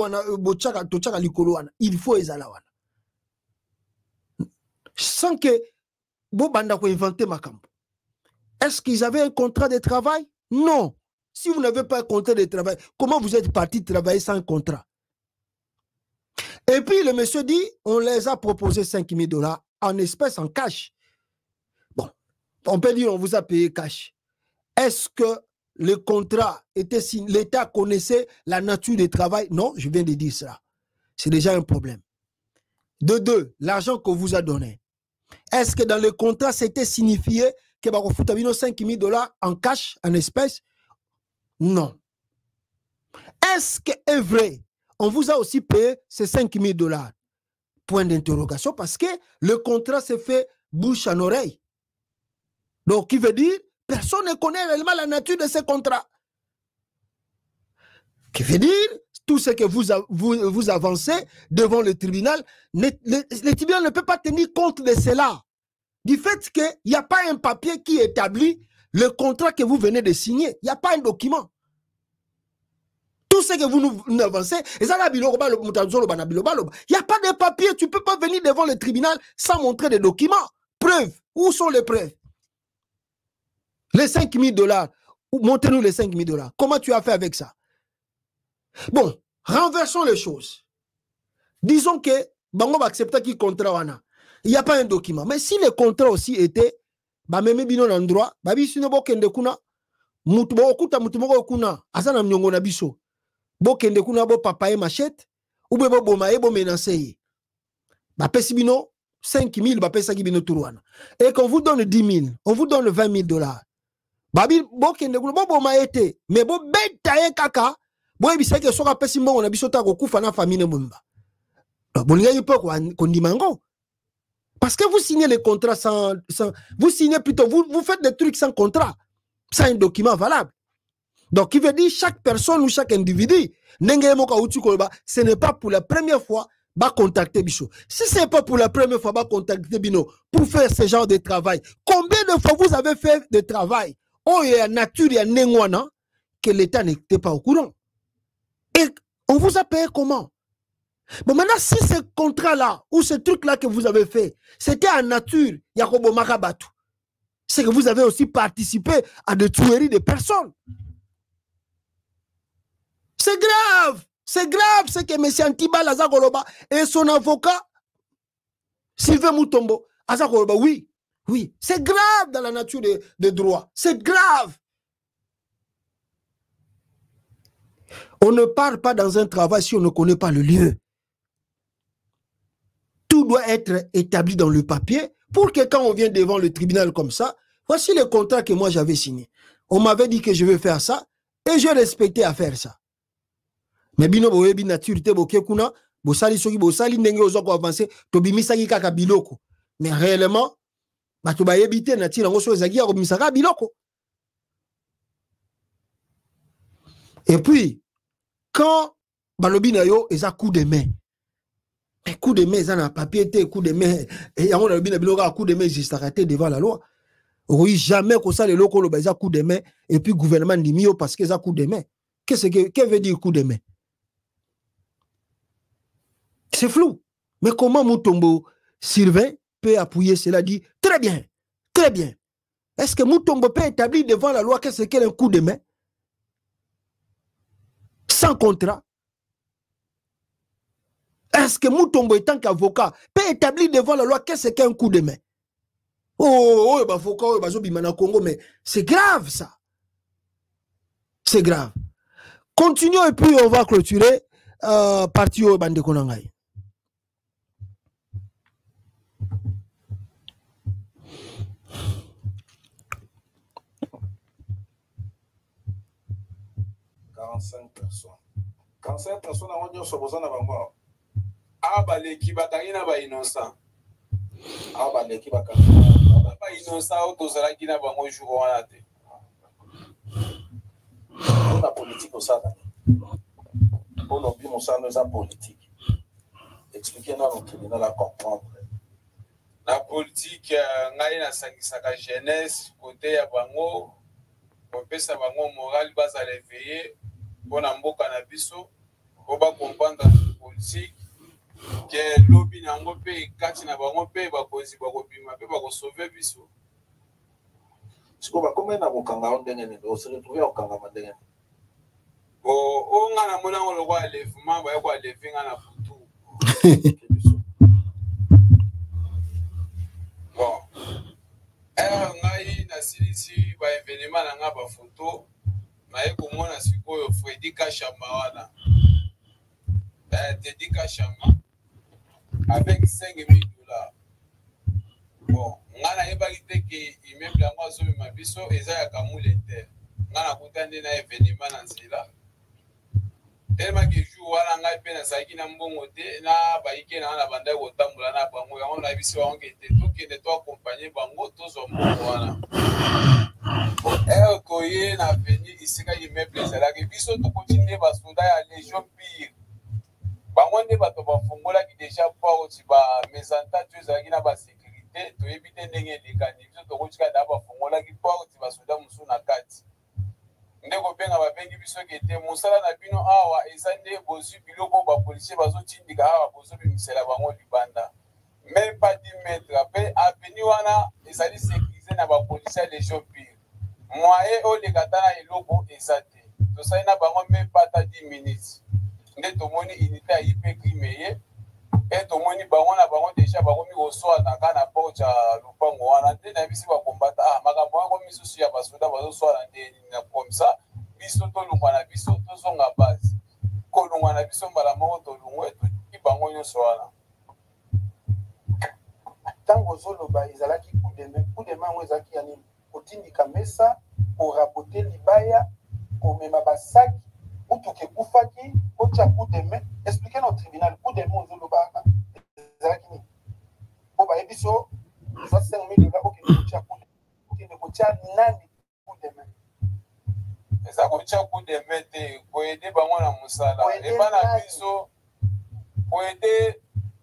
il faut ezalawana. Sans que Bobanda ko inventer ma camp. Est-ce qu'ils avaient un contrat de travail? Non. Si vous n'avez pas un contrat de travail, comment vous êtes parti travailler sans contrat? Et puis le monsieur dit, on les a proposé cinq mille dollars en espèces, en cash. Bon, on peut dire on vous a payé cash. Est-ce que le contrat était signé, l'État connaissait la nature du travail? Non, je viens de dire ça. C'est déjà un problème. De deux, l'argent qu'on vous a donné. Est-ce que dans le contrat, c'était signifié que vous avez cinq mille dollars en cash, en espèces? Non. Est-ce que est vrai? On vous a aussi payé ces cinq mille dollars. Point d'interrogation, parce que le contrat s'est fait bouche en oreille. Donc, qui veut dire, personne ne connaît réellement la nature de ce contrat. Qui veut dire, tout ce que vous, vous, vous avancez devant le tribunal, le, le, le tribunal ne peut pas tenir compte de cela. Du fait qu'il n'y a pas un papier qui établit le contrat que vous venez de signer. Il n'y a pas un document. Tout ce que vous nous, nous avancez, il n'y a pas de papier. Tu ne peux pas venir devant le tribunal sans montrer des documents. Preuves. Où sont les preuves? Les cinq mille dollars. Montrez-nous les cinq mille dollars. Comment tu as fait avec ça? Bon, renversons les choses. Disons que bango ba accepter qui contrat wana. Il y a pas un document. Mais si le contrat aussi était ba meme bino na droit, ba biso no bokende kuna mutu bo okuta mutu moko kuna asana mnyongo na biso. Bokende kuna bo papa e machette ou be bo boma e bo menacer. Ba pesi bino cinq mille, ba pesa ki bino turuana. Et qu'on vous donne dix mille, on vous donne vingt mille dollars. Babi bokende kuna bo boma ete, mais bo beta e kaka, bo ebisa ke soka pesi mbongo na biso ta ko kufa na famille mbumba. Bolinga yi peut kondimango. Parce que vous signez les contrats sans, sans vous signez plutôt, vous, vous faites des trucs sans contrat, sans un document valable. Donc, il veut dire chaque personne ou chaque individu, ce n'est pas pour la première fois va contacter Bicho. Si ce n'est pas pour la première fois va contacter Bino pour faire ce genre de travail, combien de fois vous avez fait de travail, oh, il y a nature, il y a nengwana, que l'État n'était pas au courant. Et on vous a payé comment? Bon, maintenant, si ce contrat-là, ou ce truc-là que vous avez fait, c'était en nature, Yakobo Marabatu, c'est que vous avez aussi participé à des tueries de personnes. C'est grave. C'est grave ce que M. Antiba Lazakoloba et son avocat, Sylvain Moutombo, Azakoloba, oui, oui, c'est grave dans la nature des de droits. C'est grave. On ne part pas dans un travail si on ne connaît pas le lieu. Tout doit être établi dans le papier pour que quand on vient devant le tribunal comme ça, voici le contrat que moi j'avais signé. On m'avait dit que je vais faire ça et j'ai respecté à faire ça. Mais bino boyebi nature te boke kuna, bosali soki bosali ndenge ozoko avancer, to bimisaki kaka biloko. Mais réellement, bato bayebi te nature ngo so ezaki ya bimisaka biloko. Et puis, quand balobi na yo eza coup de main, mais coup de main, ça n'a papier, coup de main, et on a bien coup de main, juste arrêté devant la loi. Oui, jamais que ça, les locaux, le bas coup de main, et puis le gouvernement dit mieux parce que ça coup de main. Qu'est-ce que, que veut dire coup de main? C'est flou. Mais comment Moutombo Sylvain peut appuyer cela? Dit très bien, très bien. Est-ce que Moutombo peut établir devant la loi qu'est-ce qu'est un coup de main? Sans contrat? Est-ce que Moutombo, en tant qu'avocat, peut établir devant la loi qu'est-ce qu'un coup de main? Oh, oh, avocat, oh, oh, Congo, mais c'est grave ça. C'est grave. Continuons et puis on va clôturer euh, partie au Bande Konangai. quarante-cinq personnes. quarante-cinq personnes avant de se poser à la mort. Ah, bah, l'équipe a gagné la innocent. Ah, bah, l'équipe a gagné la innocent, autosala qui n'a pas moi joué à la tête. On a politique au Sada. On a bien au Sada, nous avons politique. Expliquez-nous au tribunal à comprendre. La politique, ngai na sangisa jeunesse, côté ya bango, pour pesa bango moral, bas à l'éveiller, pour n'amboka na biso, pour ba comprendre la politique. Que lobby nango pe kati na bango pe ba kozi ba ko bima pe ba ko sauver biso. Siko ba komena ko kanga ondenge ne do se retrouver au kanga mandenge. Bo o nga na mona ngo kwa levement ba ko levinga na futu. Bon. Eh ngai na silisi ba événement na nga ba photo na eko mona sikoyo Freddy Kashamba wana. Eh Teddy Kashamba avec cinq mille dollars. Bon, ngana yebaki que immeuble yango azomi mabiso eza ya kamule te. Ngana kutande na événement na nzela. Tellement que jour wana ngai pe na saki na mbongo te na baike na na banda ko tambola na bango yango na biso wango te to ke ne to accompagner bango to zo mbongo wana. Eh koye na venir isika immeuble ezala ke biso to continuer ba soda ya légion pire. Bangonde bato bafungola ki déjà porte ba mezanta tu ezalaki na ba sécurité to ebite ndenge lekani biso to kotika da bafungola ki porte ba soda musu na kati ndeko benga ba bengi biso ke te musala na bino awa ezande bozu biloko ba policier bazo tindika awa bozo bimisela bango libanda même pas dix mètres après avenue wana ezali sécurisé na ba policier légion pire moyen o le katana eloko ezate to sai na bango même pas ta dix minutes. Nde tomoni unité ya I P crimeye et tomoni bango na bango déjà bango mi osoa na kana pocha lupango wana nde na bisi ba kombata ah makambo yango misusu ya basoda bazo soa na nde na comme ça biso to lungwa na biso to zonga base ko lungwa na biso mbala moko to lungwe to bango nyonso wana tango zoloba ezalaki coup de main coup de main ngo ezalaki ya nini kotindika mesa korapote libaya komema basaki utuke kufaki ocha coup de main expliquer au tribunal coup de main zoloba ezalaki nini bo ba ebiso ça cinq mille dollars ok ocha coup de main ocha nani coup de main eza kocha coup de main te ko aider bango na musala e bana biso ko aider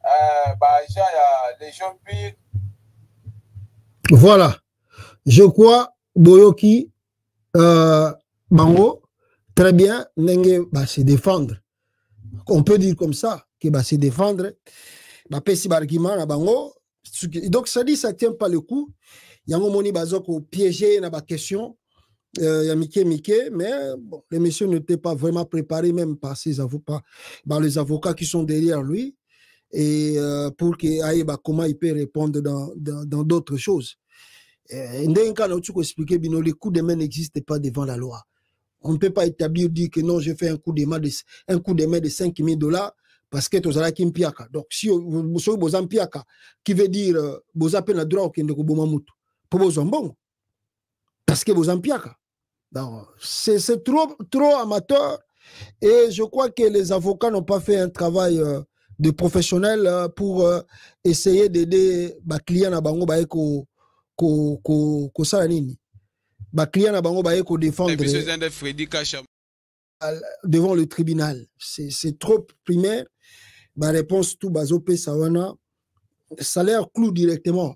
voilà, je crois Boyoki euh, Bango très bien Nenge va se défendre. On peut dire comme ça qu'il va se défendre. Bah pesi barguiment na Bango. Donc ça dit ça tient pas le coup. Yango moni bazoko piéger na ba question. Euh, y a Mickey Mickey, mais bon, les messieurs n'étaient pas vraiment préparés même par ses avocats, par les avocats qui sont derrière lui. Et euh, pour qu'il aille bah, comment il peut répondre dans dans d'autres choses. Et expliquer que les coups de main n'existent pas devant la loi. On ne peut pas établir dire que non, j'ai fait un coup de main de un coup de main de cinq mille dollars parce que tu as qui mpiaka. Donc si vous avez besoin mpiaka, qui veut dire vous avez le droit que vous bomamutu pour vous bon parce que vous mpiaka. Donc c'est c'est trop trop amateur et je crois que les avocats n'ont pas fait un travail euh, de professionnels euh, pour euh, essayer d'aider les clients à bango ba eko ko ko ko sala nini ba clients à bango ba eko défendre devant le tribunal. C'est c'est trop primaire. Ma réponse tout bazo pe sawana salaire clou directement.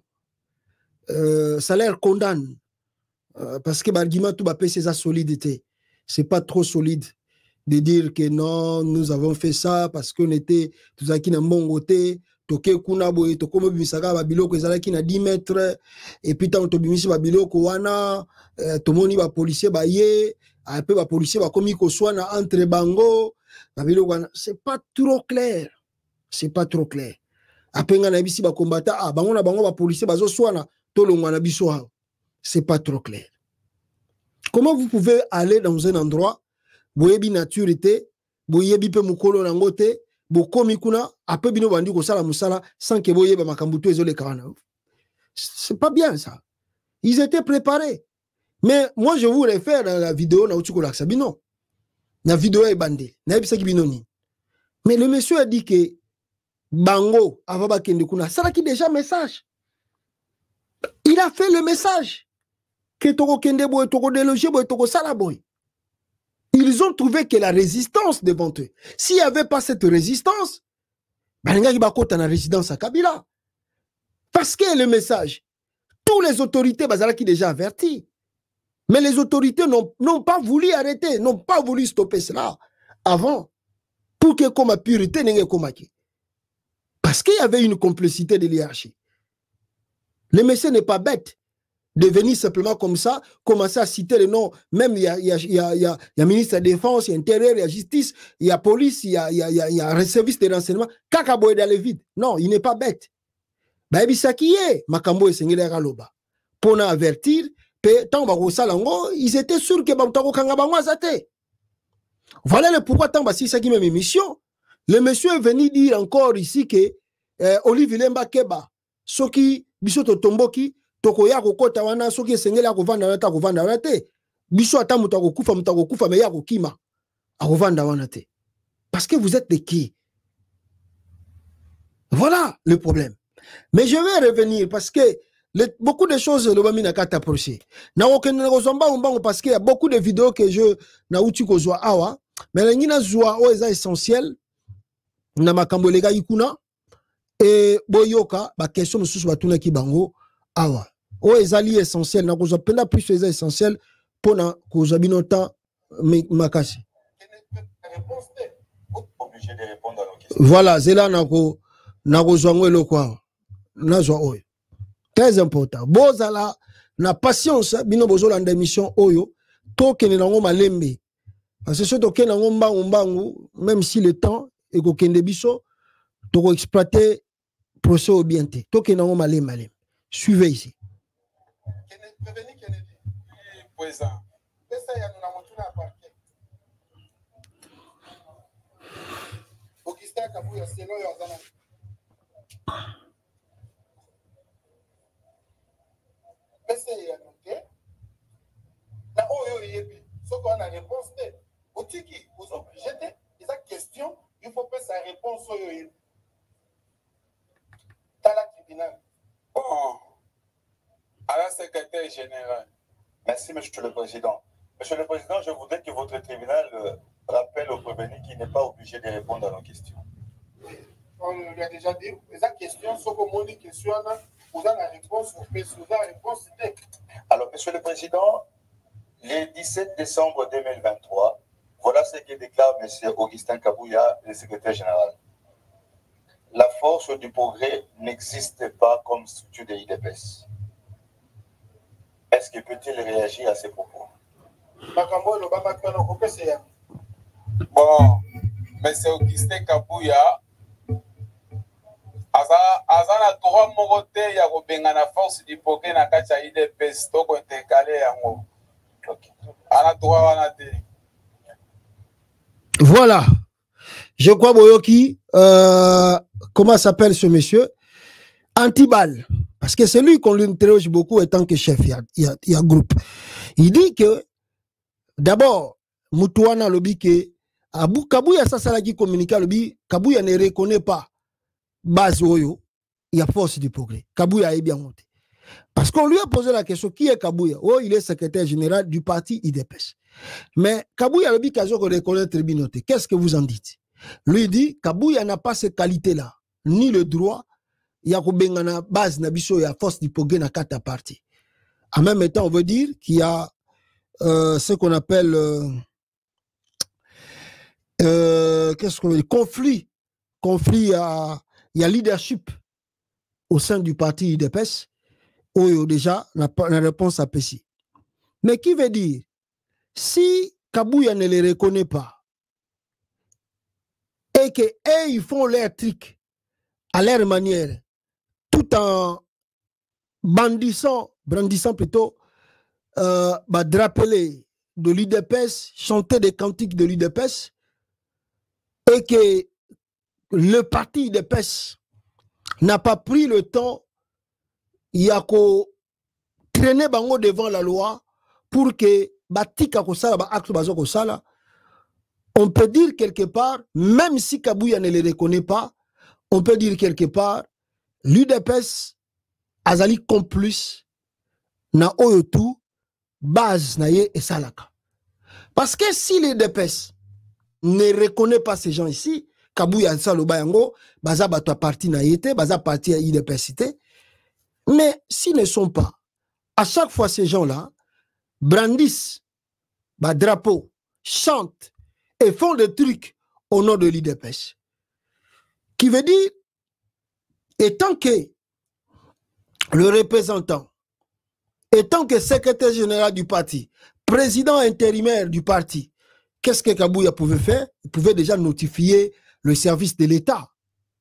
Euh, salaire condamne euh, parce que l'argument tout ba pe c'est sa solidité. C'est pas trop solide de dire que non, nous avons fait ça parce qu'on était tous qui na mongoté, toke kuna boye toko mobimisaka ba biloko ezalaki na dix mètres et puis tant to bimisi ba biloko wana to moni ba policier ba ye, après ba policier ba komi ko swana entre bango, ba biloko wana c'est pas trop clair. C'est pas trop clair. Après nga na bisi ba combattant ah bango na bango ba policier bazo swana to longwa na biso ha. C'est pas trop clair. Comment vous pouvez aller dans un endroit boyebi naturité boyebi pe mukolo na ngote bokomi kuna ape bino bandi ko sala musala sans que boyeba makambuto ezole kana. C'est pas bien ça. Ils étaient préparés. Mais moi je vous réfère dans la vidéo na utuko la sabino. Na vidéo e bandé. Na ebisa ki binoni. Mais le monsieur a dit que bango avaba kende kuna sala ki déjà message. Il a fait le message que toko kende boy toko déloger boy toko sala boy. Ils ont trouvé que la résistance devant eux. S'il n'y avait pas cette résistance, il y a une résidence à Kabila. Parce que le message, toutes les autorités, qui déjà averti. Mais les autorités n'ont pas voulu arrêter, n'ont pas voulu stopper cela avant. Pour que comme purité n'ait comme parce qu'il y avait une complicité de l'hierarchie. Le monsieur n'est pas bête de venir simplement comme ça, commencer à citer les noms. Même il y a, il y a, il y a, il y a, il y a ministre de la Défense, il y a Intérieur, il y a Justice, il y a Police, il y a, il y a, il y a, il y a un service de renseignement. Kakaboy dans le vide. Non, il n'est pas bête. Bah, il ça qui est. Makambo et Sengele Raloba. Pour nous avertir, tant ils étaient sûrs que Bamtako Kangabango Zate. Voilà le pourquoi tant si ça qui même émission. Le monsieur est venu dire encore ici que euh, Olivier Lemba Keba, Soki, Bisoto Tomboki, tokoya kokota wana soki esengeli akovanda wana ta kovanda wana te biso ata mutu akokufa mutu akokufa me ya kokima akovanda wana te parce que vous êtes de qui? Voilà le problème. Mais je vais revenir parce que le, beaucoup de choses le bami na kata procès na okende na kozomba mbango parce qu'il y a beaucoup de vidéos que je na uti kozwa awa mais la ngina zwa o eza essentiel na makambo lega ikuna et boyoka ba question mususu batuna ki bango awa o ezali essentiel na kozo penda plus c'est essentiel pour na kozo binota makasi obligé de répondre à nos questions. Voilà zela na ko na kozo ngwelo kwa na zo oyo très important bozala na patience bino bozolanda émission oyo tokene nango malembe parce que ce tokene nango mbangu mbangu même si le temps et kokende biso toko exploiter procès au bien te toke nango malem malem suivez ici Prévenu Kennedy Présent. pesa ya na motu na parquet Augustin Kabuya selo yo azana pesa ya note na oyo yebi soko on a réponse te otiki vous obligé te esa question il faut pas sa réponse oyo yebi tala tribunal. Bon, à la secrétaire générale. Merci, Monsieur le Président. Monsieur le Président, je voudrais que votre tribunal euh, rappelle au prévenu qu'il n'est pas obligé de répondre à nos questions. On lui a déjà dit, les questions sont comme on dit question, vous avez la réponse, vous avez la réponse. Alors, Monsieur le Président, le dix-sept décembre deux mille vingt-trois, voilà ce que déclare M. Augustin Kabuya, le secrétaire général. La force du progrès n'existe pas comme structure de l'I D P S. Est-ce que peut-il réagir à ces propos? Bon, M. Augustin Kabuya, azana droit moko te ya kobenga na force du progrès na kati ya I D P S to ko intercaler yango. Ana droit wana te. Voilà. Je crois Boyoki, euh, comment s'appelle ce monsieur? Antibal. Parce que c'est lui qu'on l'interroge beaucoup étant que chef, il y a, il y a, il y a groupe. Il dit que, d'abord, Moutouana lobby que, Abou Kabouya Sassala qui communique lobby, Kabouya ne reconnaît pas base Oyo, il y a force du progrès. Kabouya est bien monté. Parce qu'on lui a posé la question, qui est Kabouya? Oh, il est secrétaire général du parti I D P S. Mais Kabouya lobby Kazo reconnaît très bien noté. Qu'est-ce que vous en dites? Lui dit, Kabouya n'a pas ces qualités-là, ni le droit, il y a une base, il y a force du progrès dans quatre parties. En même temps, on veut dire qu'il y a euh, ce qu'on appelle euh, euh, qu'est-ce qu'on dit, conflit. Conflit, il y a, il y a leadership au sein du parti I D P S, où déjà, la, la réponse à Pessi. Mais qui veut dire, si Kabouya ne les reconnaît pas, et que eux, ils font leur truc à leur manière, tout en bandissant, brandissant plutôt, euh, bah, drapeler de l'I D P S, chanter des cantiques de l'I D P S, et que le parti I D P S n'a pas pris le temps, il y a qu'à traîner bango devant la loi pour que batika kosala ba acte bazo kosala. On peut dire quelque part, même si Kabouya ne les reconnaît pas, on peut dire quelque part, l'U D P S azali complice na oyotu base na ye et salaka. Parce que si l'U D P S ne reconnaît pas ces gens ici, Kabouya salo bayango, baza bato parti na yete, baza parti à I D P S ite, mais s'ils ne sont pas, à chaque fois ces gens-là brandissent ba drapeau, chantent et font des trucs au nom de l'I D P S. Qui veut dire, étant que le représentant, étant que secrétaire général du parti, président intérimaire du parti, qu'est-ce que Kabouya pouvait faire? Il pouvait déjà notifier le service de l'État.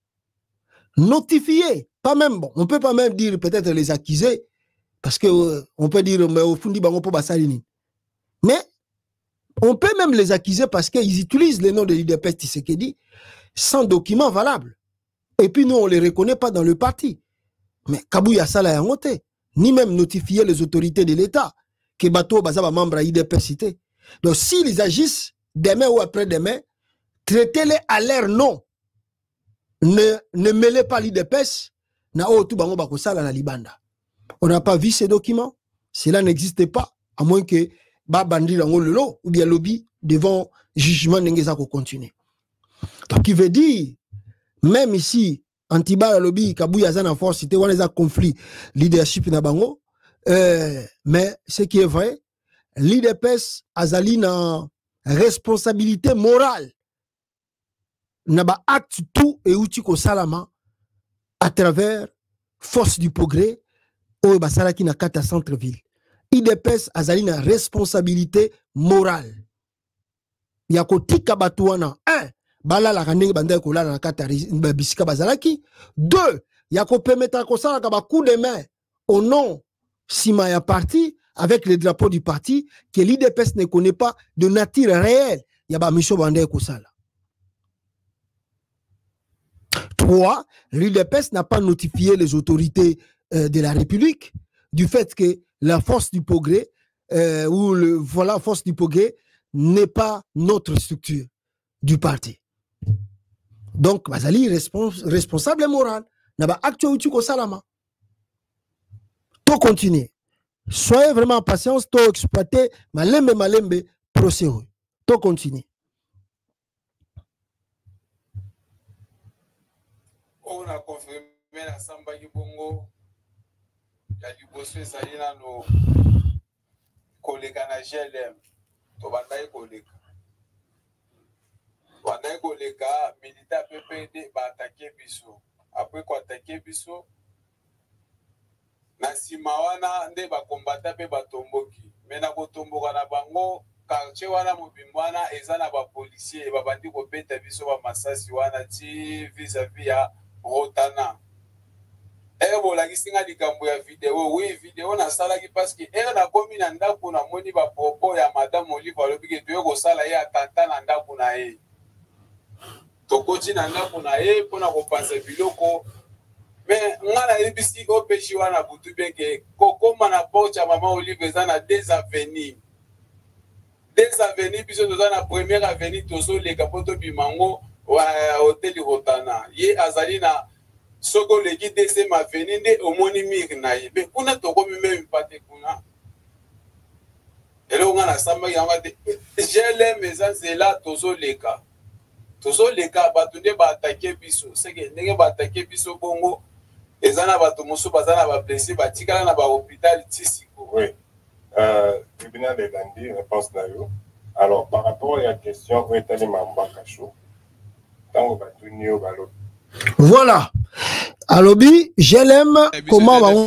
Notifier, pas même, bon, on ne peut pas même dire peut-être les accuser, parce qu'on euh, peut dire, mais au fond, on peut pas saliner. Mais on peut même les accuser parce qu'ils utilisent le nom de l'I D P S Tshisekedi sans document valable. Et puis nous, on ne les reconnaît pas dans le parti. Mais Kabouya Sala a monté, ni même notifier les autorités de l'État que Bato Bazaba membre à I D P S cité. Donc s'ils agissent demain ou après-demain, traitez-les à leur nom. Ne, ne mêlez pas l'I D P S. Na o tu bango bako sala na libanda. On n'a pas vu ces documents. Cela n'existe pas, à moins que ba bandi lango lelo ou bien lobby devant jugement n'engeza ko continuer. Donc il veut dire, même ici, Antiba lobby Kabouya zana force cité on les a conflit leadership na bango, euh, mais ce qui est vrai, l'I D P S azali na responsabilité morale na ba acte tout et outil ko salama à travers force du progrès au basala qui na kata centre-ville. I D P S azali na responsabilité morale. Ya ko tika batuana un bala la randenge banda ko la na kata bisika bazalaki. Deux, ya ko permettre ko sala ka ba coup de main au nom sima ya parti avec le drapeau du parti que l'I D P S ne connaît pas de nature réelle. Ya ba mission banda ko sala. Trois, l'I D P S n'a pas notifié les autorités euh, de la République du fait que la force du progrès euh, ou le voilà force du progrès n'est pas notre structure du parti. Donc, Bazali respons responsable moral. Naba acteur utu ko salama. To continuer. Soyez vraiment en patience, to exploiter malembe malembe procédure. To continuer. On a confirmé la Samba Bongo. Ya liboso ezali nano koleka na G L M. To bandai koleka. Bandai koleka militaire P P D ba attaquer biso. Après quoi attaquer biso na sima wana nde ba combattant pe ba tomboki. Mais na ko tomboka na bango quartier wana mobimbo wana eza na ba policier ba bandi ko beta biso ba masasi wana ti vis-à-vis ya Rotana. Eh bon la kisinga likambo ya vidéo oui vidéo na sala ki parce que er na komi na ndako na moni ba propos ya madame Olive alobi ke to ko sala ye atanta na ndako na ye. To koti na ndako na ye pona ko penser biloko. Mais ngana ebisi o pechi wana butu beke kokoma na porte ya maman Olive eza na deux avenues. Deux avenues biso toza na première avenue tozo leka poto bimango wa hôtel Rotana. Ye azali na soko leki deuxième avenue nde omoni mir na ye. Mais kuna tokomi même pate kuna. Elo ngana samba yanga te G L M eza zela tozo leka. Tozo leka batu nde ba attaquer biso. Seke ndenge ba attaquer biso bongo ezana batu musu bazana ba blessé batikala na ba hôpital Tisiko. Oui. Euh, tribunal de Gandhi, réponse na yo. Alors, par rapport à la question, où est-elle Mamba Kacho? Tant que tu n'y es Voilà. Alobi, je l'aime. Comment va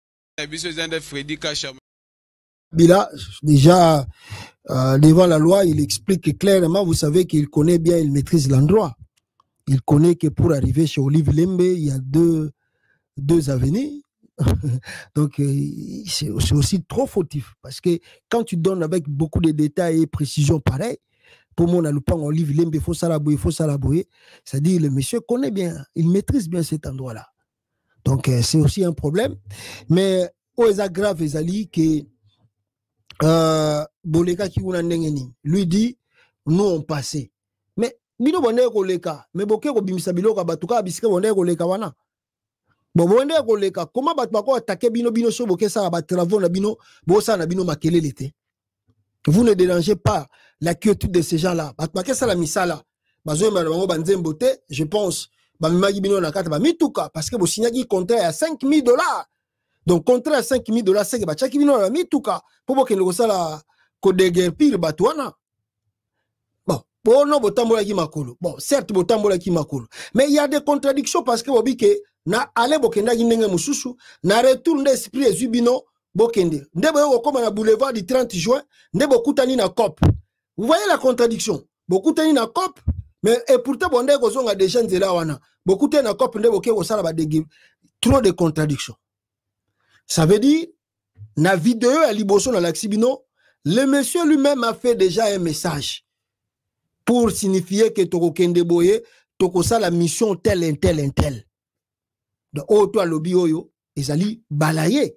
Bila, déjà, euh, devant la loi, il explique clairement, vous savez qu'il connaît bien, il maîtrise l'endroit. Il connaît que pour arriver chez Olive Lembe, il y a deux, deux avenues. Donc, euh, c'est aussi trop fautif. Parce que quand tu donnes avec beaucoup de détails et précisions pareilles, pour mon alupang Olive Lembe, il faut salabouer, il faut salabouer. C'est-à-dire, le monsieur connaît bien, il maîtrise bien cet endroit-là. Donc, euh, c'est aussi un problème. Mais, au grave, Ezali, que euh, Boleka Kiunandengeni lui dit, nous on passait. Mais, bino bonne koleka, mais boke ko bimisa biloko batuka bisika bonne koleka wana. Bon, bonne koleka, comment bat bako attaquer bino bino so boke sa ba travaux na bino, bo sa na bino makele l'été. Vous ne dérangez pas la quiétude de ces gens-là. Bat bako sa la misala. Bazo ma bango banzembote, je pense, ba mimagi bino na kata ba mituka parce que bo signaki contrat à cinq mille dollars. Donc contrat à cinq mille dollars c'est que ba chaki bino na mituka pour bo kende ko sala ko déguerpir batwana. Bon, non, botambola ki makolo. Bon, certes, botambola ki makolo. Mais il y a des contradictions parce que bobike na ale bokenda ginenge mususu na retourne d'esprit ezubino bokende. Ndebo yo comme na boulevard du trente juin, ndebo kutani na cop. Vous voyez la contradiction? Bokutani na cop, mais et pourtant bonde ko zonga des jeunes là wana. Bokutani na cop ndebo ke ko sala ba degi. Trop de contradictions. Ça veut dire na vidéo à liboso na laxibino, le monsieur lui-même a fait déjà un message pour signifier que Toko Kende Boye, Toko sa la mission telle et telle et telle. Donc, oh, toi, lobby, oyo, ils allaient balayer.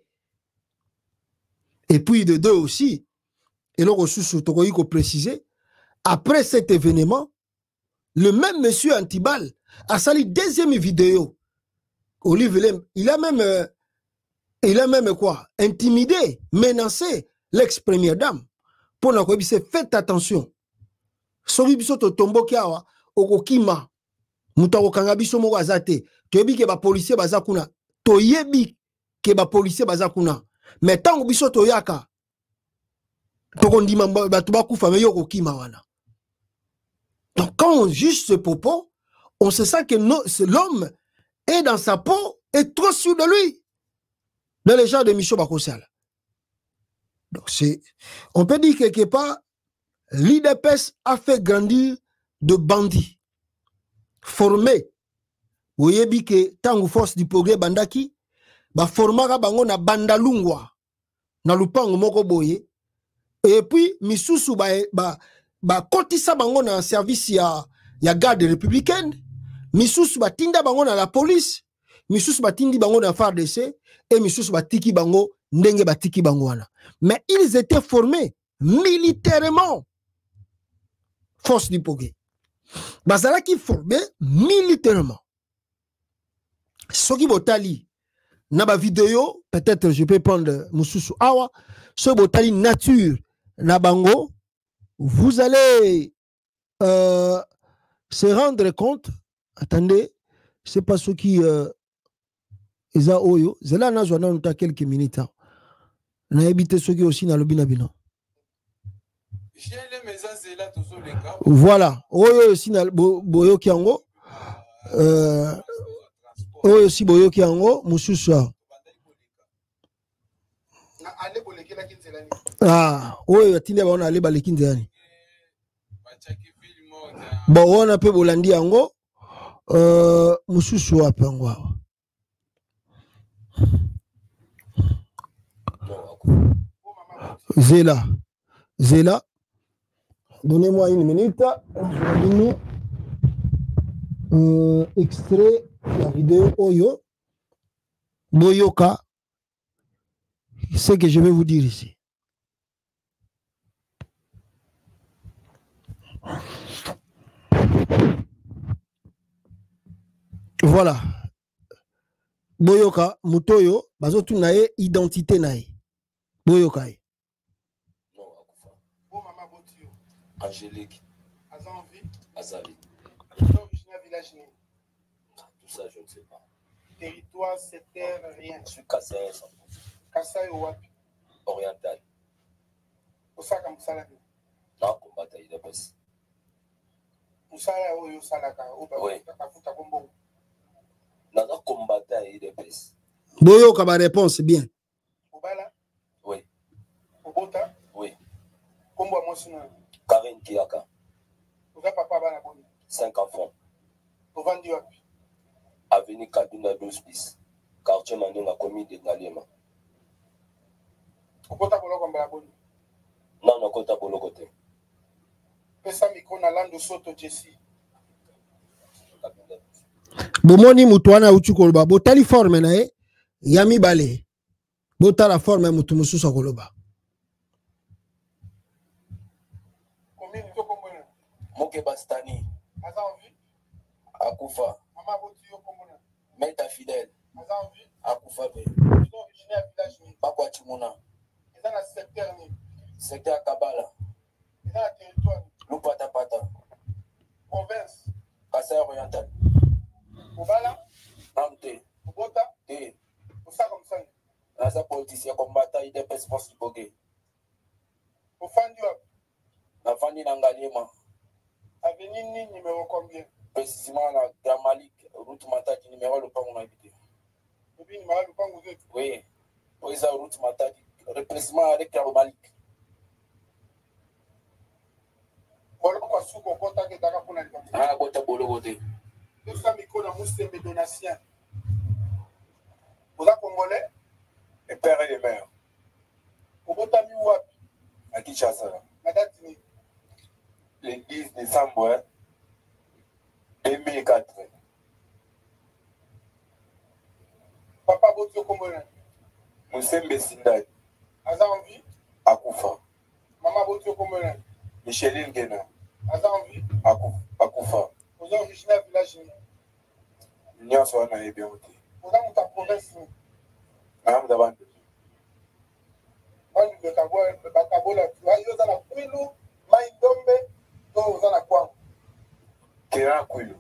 Et puis, de deux aussi, et là, sous Toko Yiko précisé, après cet événement, le même monsieur Antibal a sali deuxième vidéo. Olive Lem, il a même, euh, il a même quoi, intimidé, menacé l'ex-première dame. Pour la quoi, faites attention. Sobi biso to tomboki awa okokima mutako kanga biso moko azate toyebi ke ba policier baza kuna toyebi ke ba policier baza kuna mais tango biso toyaka tokondima batu bakufa me yokokima wana. Donc quand on juge ce propos, on se sent que l'homme est dans sa peau et trop sûr de lui dans les genres de mission bakosala. Donc c'est, on peut dire quelque part l'I D P S a fait grandir de bandits. formé boyebi ke tangu force du progrès bandaki ba formaka bango na bandalungwa na lupango moko boye et puis misusu ba ba ba kotisa bango na service ya ya garde républicaine misusu batinda bango na la police misusu batindi bango na F A R D C et misusu batiki bango ndenge batiki bango wana. Mais ils étaient formés militairement force du progrès bazala qui formé militairement soki botali na ba vidéo peut-être je peux prendre mususu awa so botali nature na bango vous allez euh, se rendre compte. Attendez, c'est pas ce qui euh, Eza Oyo, Zela Nazwa na nuta quelques minutes. Na évité ce qui aussi na lobby na bino. Voilà, Oyo aussi na boyo kiango. Euh Oyo aussi boyo kiango mususa. Ah, Oyo atinde ba na ale balekinzani. Bon, on a peu bolandi yango. Euh, mususu wapi yango awa Zela Zela donnez-moi une minute je euh, extrait la vidéo Oyo Boyoka ce que je vais vous dire ici. Voilà. Boyoka, Mutoyo, bazotu nae identité nae. Boyoka. Non, Akufa. Bon, maman Botio. Angélique. Azanvi. Azali. Originaire village né. Tout ça, je ne sais pas. Territoire, secteur, rien. Je suis Kassai. Kassai ou Wapi. Oriental. Osaka Moussala. Non, combattre, il est passé. Moussala ou Yosalaka. Oui. Nana combattant et des pèses. Boyo kaba réponse bien. Obala? Oui. Obota? Oui. Combo Mosuna? Karine Kiaka. Oza papa bana boni? Cinq enfants. Ovandi wapi? Avenue Kabina douze bis. Quartier Mandinga commune de Nalema. Okota boloko mbala boni? Non, non, kota boloko te. Pesa miko na lando soto Jessie. Bomoni mutuana uchu koloba botali forme na e yami bale botala forme mutu mususu koloba combien to kombona Moke Bastani Azanvi Akufa mama boti yo kombona Meta Fidèle Azanvi Akufa be originaire village ni Bakwa Chimuna eza na secteur ni secteur Kabala eza na territoire Lupata Pata province Kassai Oriental Obala Namte Obota Te Osaka Moussani Naza politicien combattant I D P S force du Bogué Ofandi wapi Nafandi na Ngaliema avenue ni numéro combien précisément na Grand Malik route Matadi numéro le pas mon habité et puis numéro le pas vous êtes oui pour ça route Matadi précisément avec Grand Malik voilà quoi sous kokota ke daka pona ndako ah bota bolo bote tout ça miko na Moussembe donatien vous êtes congolais Et père et mère. Obota mi wapi À Kinshasa. na date ni Le dix décembre deux mille quatre. papa boti yo congolais Moussembe Sindai. aza en vie Akufa. maman boti yo congolais Micheline Gena. aza en vie Aku- Akufa. vous êtes originaire village ni Nyonso wana yebi yango te. vous êtes dans province ni Malamu za bantu. on de kabola bakabola yo za na kwilu mai ndombe to za na kwangu Terrain Kwilu.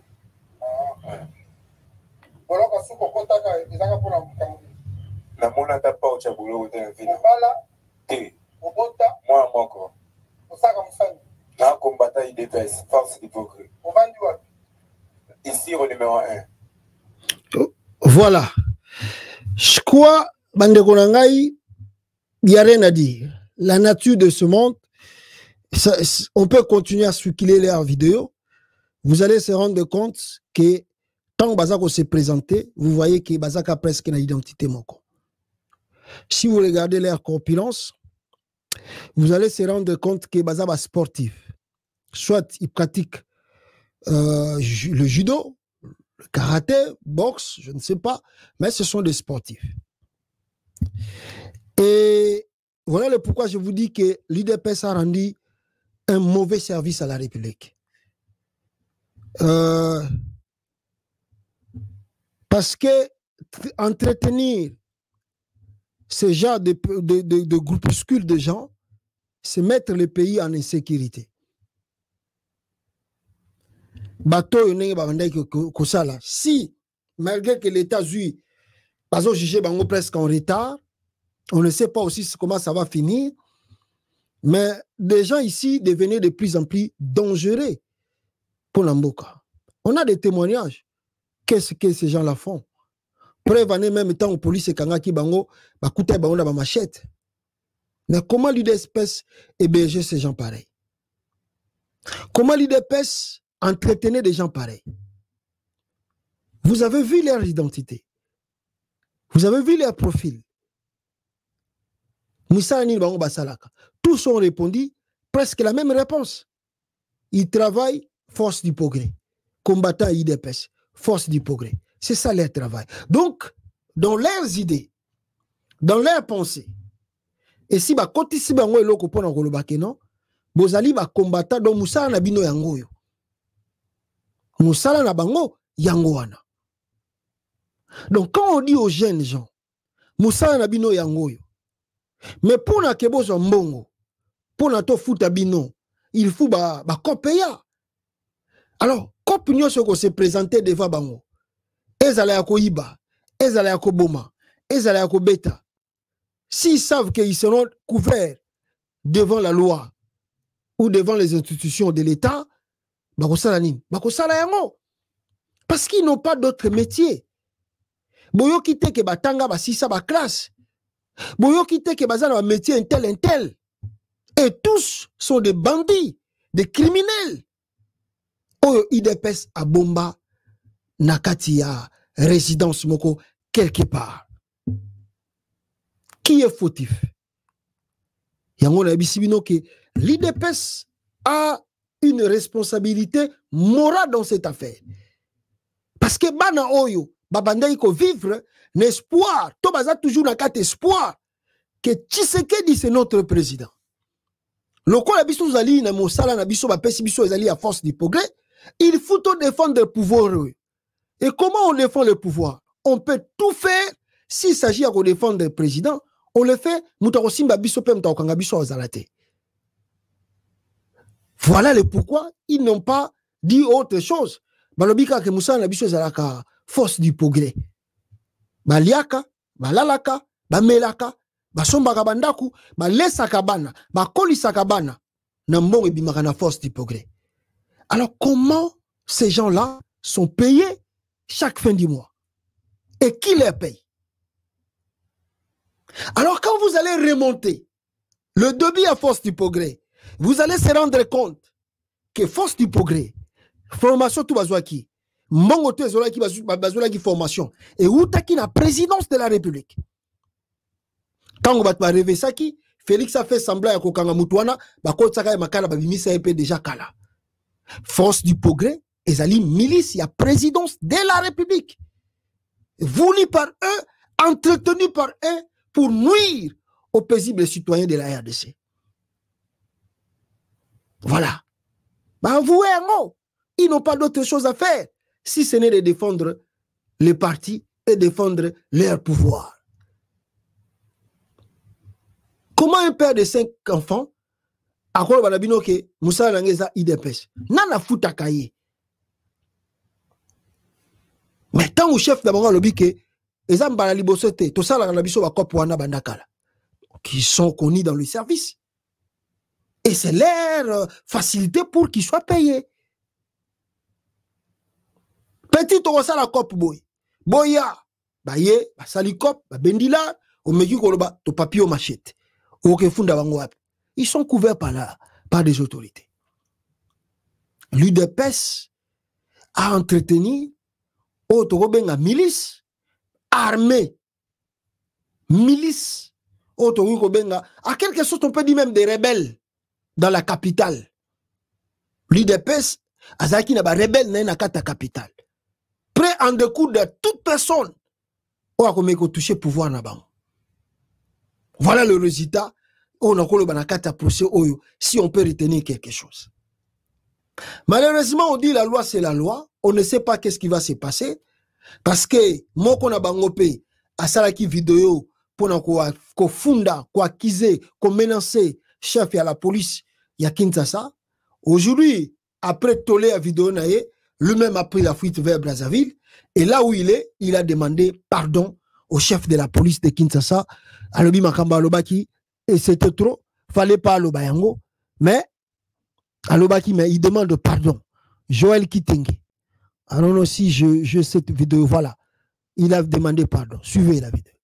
voilà quoi sous kokota ka ezaka pona mukambo Namona ata pa ocha boloko te na ville. obala Te. obota Mwana moko. osaka musani Na combattant I D P S force du Bogué. ovandi wapi Ici au numéro un. Voilà. Je crois, bandeko na ngai, il n'y a rien à dire. La nature de ce monde, ça, on peut continuer à circuler leurs vidéos. vous allez se rendre compte que tant Bazako s'est présenté, vous voyez que Bazaka a presque une identité moko. Si vous regardez leur corpulence, vous allez se rendre compte que Bazaba sportif. Soit il pratique euh, le judo, le karaté, boxe, je ne sais pas, mais ce sont des sportifs. Et voilà le pourquoi je vous dis que l'U D P S a rendu un mauvais service à la République. Euh, parce que entretenir ce genre de, de, de, de groupuscules de gens, c'est mettre le pays en insécurité. Bateau, si, malgré que l'État juge, pas jugé presque en retard, on ne sait pas aussi comment ça va finir, mais des gens ici devenaient de plus en plus dangereux pour l'Amboka. On a des témoignages. Qu'est-ce que ces gens-là font? Preuve en est même temps aux police et Kangaki Bango, Bakouta Bango na machette. Mais comment l'U D P S héberger ces gens pareils? Comment l'U D P S entretenait des gens pareils? Vous avez vu leur identité. Vous avez vu leur profil. Tous ont répondu presque la même réponse. Ils travaillent force du progrès. Combattant I D P S, force du progrès. C'est ça leur travail. Donc, dans leurs idées, dans leurs pensées, et si ba koti si bango eloko pona kolobake non, bozali ba combattant donc musala na bino yango yo. Musala na bango yango wana. Donc quand on dit aux jeunes gens, musala na bino yango yo. Mais pour na kebo zo mbongo, pour na to futa bino, il faut ba ba kopeya. Alors, quand nous se présenter devant bango, ezala yako iba, ezala yako boma, ezala yako beta. S'ils savent qu'ils seront couverts devant la loi ou devant les institutions de l'État, parce qu'ils n'ont pas d'autre métier. Boyo kite ke batanga ba sisa ba classe. Boyo kite ke bazana ba métier intel intel. Et tous sont des bandits, des criminels. Oyo I D P S a bomba nakati ya résidence moko quelque part. Qui est fautif? Yango na bisibino que l'I D P S a une responsabilité morale dans cette affaire. Parce que bana oyo babanda iko vivre l'espoir, to baza toujours na carte espoir que Tshisekedi c'est notre président. Loko la biso zali na mosala na biso ba pesi biso zali à force du progrès, il faut défendre le pouvoir. Et comment on défend le pouvoir? On peut tout faire s'il s'agit de défendre le président. On le fait, voilà le pourquoi ils n'ont pas dit autre chose. Balobika ke Moussa na biso zalaka force du progrès. Baliaka, balalaka, bamelaka, basombaka bandaku, balesaka bana, bakolisaka bana, na mbongo ebimaka na force du progrès. Alors comment ces gens-là sont payés chaque fin du mois? Et qui les paye? Alors quand vous allez remonter le débit à force du progrès, vous allez se rendre compte que force du progrès, formation tout bazouaki, mbongo tout ezolaki bazouaki formation, et outaki na présidence de la République. Quand on va rêver ça qui, Félix a fait semblant à kokanga mutuana, bakotsaka makala babimisa épée déjà kala. Force du progrès, ezali milice, il y a présidence de la République. Voulu par eux, entretenu par eux, pour nuire aux paisibles citoyens de la R D C. Voilà. Ben vous, ils n'ont pas d'autre chose à faire si ce n'est de défendre les partis et défendre leur pouvoir. Comment un père de cinq enfants a quoi balabino que Moussa Langeza I D P S nana futa kaye. Mais tant au chef d'abord le bique qui sont connus dans le service. Et c'est leur facilité pour qu'ils soient payés. Petit Torosa la cop boy. Boya, baye, basali cop, bendila, au meki koloba, to papio machette. Oke funda bangoap. Ils sont couverts par là, par des autorités. L'U D P S à entretenir autre milice armée, milice autre à quelque chose on peut dire même des rebelles dans la capitale. L'U D P S azaki na ba rebelle na na kata capitale. Prêt en découdre de toute personne ou a comme toucher pouvoir na bango. Voilà le résultat. On a collé na kata procès oyo si on peut retenir quelque chose. Malheureusement, on dit la loi c'est la loi. On ne sait pas qu'est-ce qui va se passer parce que moko na bango pe asalaki vidéo pour na ko funda, ko accuser, ko menacer chef à la police ya Kinshasa. Aujourd'hui, après Tolé à vidéo naé, lui-même a pris la fuite vers Brazzaville et là où il est, il a demandé pardon au chef de la police de Kinshasa, Alobi Makamba Alobaki, et c'était trop, fallait pas Alobayango, mais Alobaki, mais il demande pardon. Joël Kitenge. Alors aussi, je, je cette vidéo, voilà. Il a demandé pardon. Suivez la vidéo.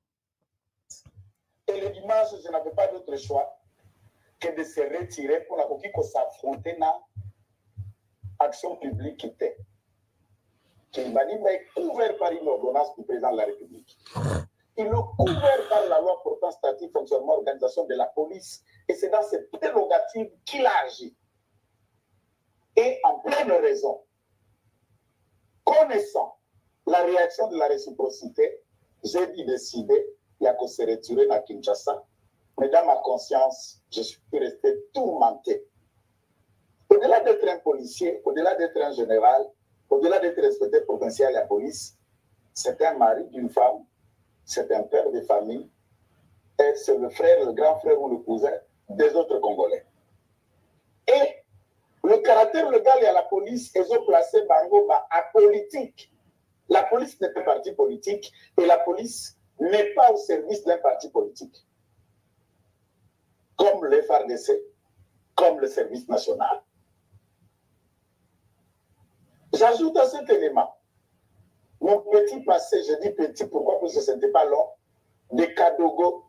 Et le dimanche, je n'avais pas d'autre choix que de se retirer pour la coquille qu'on s'affrontait dans l'action publique qui était. Kimbani est couvert par une ordonnance du président de la République. Il est couvert par la loi portant statut, fonctionnement, organisation de la police. Et c'est dans cette prérogative qu'il a agi. Et en pleine raison, connaissant la réaction de la réciprocité, j'ai dit décider, il y a qu'on se retirer à Kinshasa. Mais dans ma conscience, je suis resté tourmenté. Au-delà d'être un policier, au-delà d'être un général, au-delà d'être respecté provincial à la police, c'est un mari d'une femme, c'est un père de famille, et c'est le frère, le grand frère ou le cousin des autres Congolais. Et le caractère légal et à la police, ils ont placé Bango à politique. La police n'est pas un parti politique et la police n'est pas au service d'un parti politique. Comme le F R D C, comme le service national. J'ajoute à cet élément mon petit passé, je dis petit, pourquoi? Parce que ce n'était pas long, de Kadogo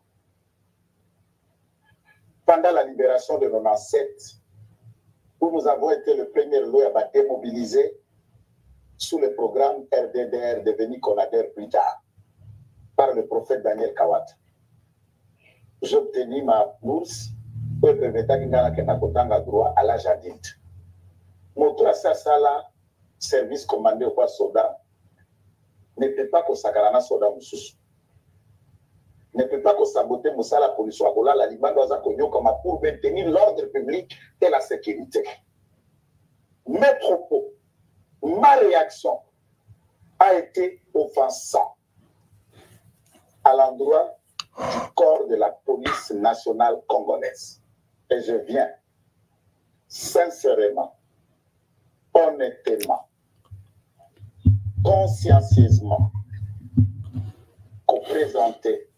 pendant la libération de quatre-vingt-dix-sept, où nous avons été le premier lot à démobiliser sous le programme R D D R devenu Conader plus tard, par le prophète Daniel Kawat. J'ai obtenu ma bourse pour le droit à l'âge adulte. Mon tour à Sassala, service commandé au roi Soda, ne peut pas que Sakarana Soda Moussous. Ne peut pas que saboter Moussa la police ou la Liban dans un cognon comme pour maintenir l'ordre public et la sécurité. Mes propos, ma réaction a été offensant à l'endroit du corps de la police nationale congolaise. Et je viens sincèrement, honnêtement, consciencieusement, présenter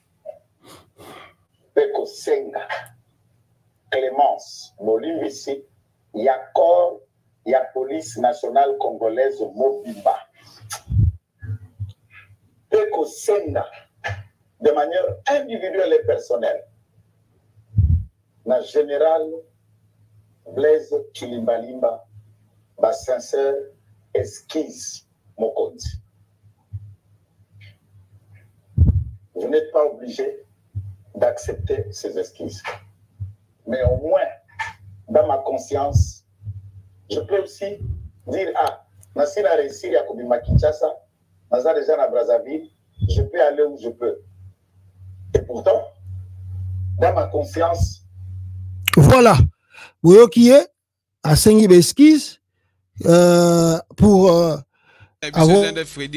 Peko Senga, Clémence, Molimbisi, il y a corps, il y a police nationale congolaise Mobimba. Peko Senga, de manière individuelle et personnelle, na général Blaise Kilimbalimba, ma sincère esquisse Mokonzi. Vous n'êtes pas obligé d'accepter ces esquisses. Mais au moins, dans ma conscience, je peux aussi dire, ah, Nassir a réussi à Kobima Kinshasa, Nassir déjà à Brazzaville, je peux aller où je peux. Et pourtant, dans ma conscience... Voilà. Vous qui est à Sengi Besquise euh, pour euh, avoir...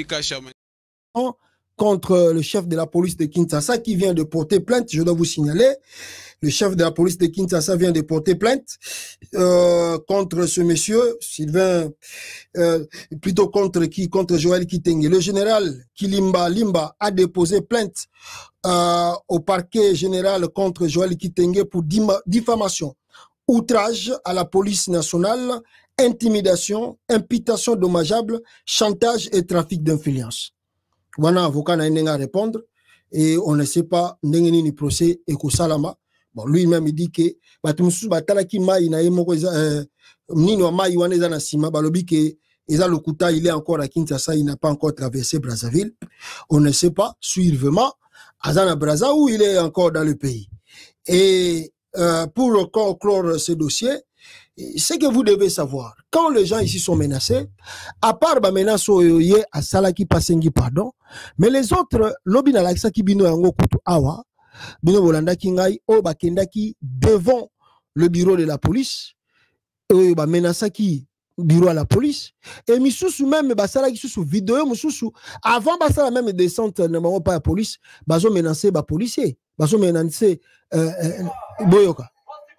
contre le chef de la police de Kinshasa qui vient de porter plainte. Je dois vous signaler, le chef de la police de Kinshasa vient de porter plainte euh, contre ce monsieur, Sylvain, euh, plutôt contre qui? Contre Joël Kitenge. Le général Kilimba Limba a déposé plainte euh, au parquet général contre Joël Kitenge pour diffamation, outrage à la police nationale, intimidation, imputation dommageable, chantage et trafic d'influence. Wana avocat na ndenga répondre et on ne sait pas ndengeni ni procès et ko salama. Bon, lui-même il dit que batu mususu batala ki mai na yemo ko nini wa mai wana za na sima balobi ke Eza Lokuta, il est encore à Kinshasa, il n'a pas encore traversé Brazzaville. On ne sait pas, suivement, Azana Brazza, où il est encore dans le pays. Et euh, pour conclure ce dossier, ce que vous devez savoir, quand les gens ici sont menacés, à part la menace à Salaki Pasengi, pardon, mais les autres, Lobina Laksaki Bino Yango Kutu Awa, Bino Bolanda Kingai, O Bakendaki, devant le bureau de la police, et ba menasaki bureau à la police, et Misusu même, Basala qui sous vidéo, Misusu, avant Basala même descente, ne pas la police, Bazo menacé, ba policier, Bazo menacé, euh, euh, Boyoka.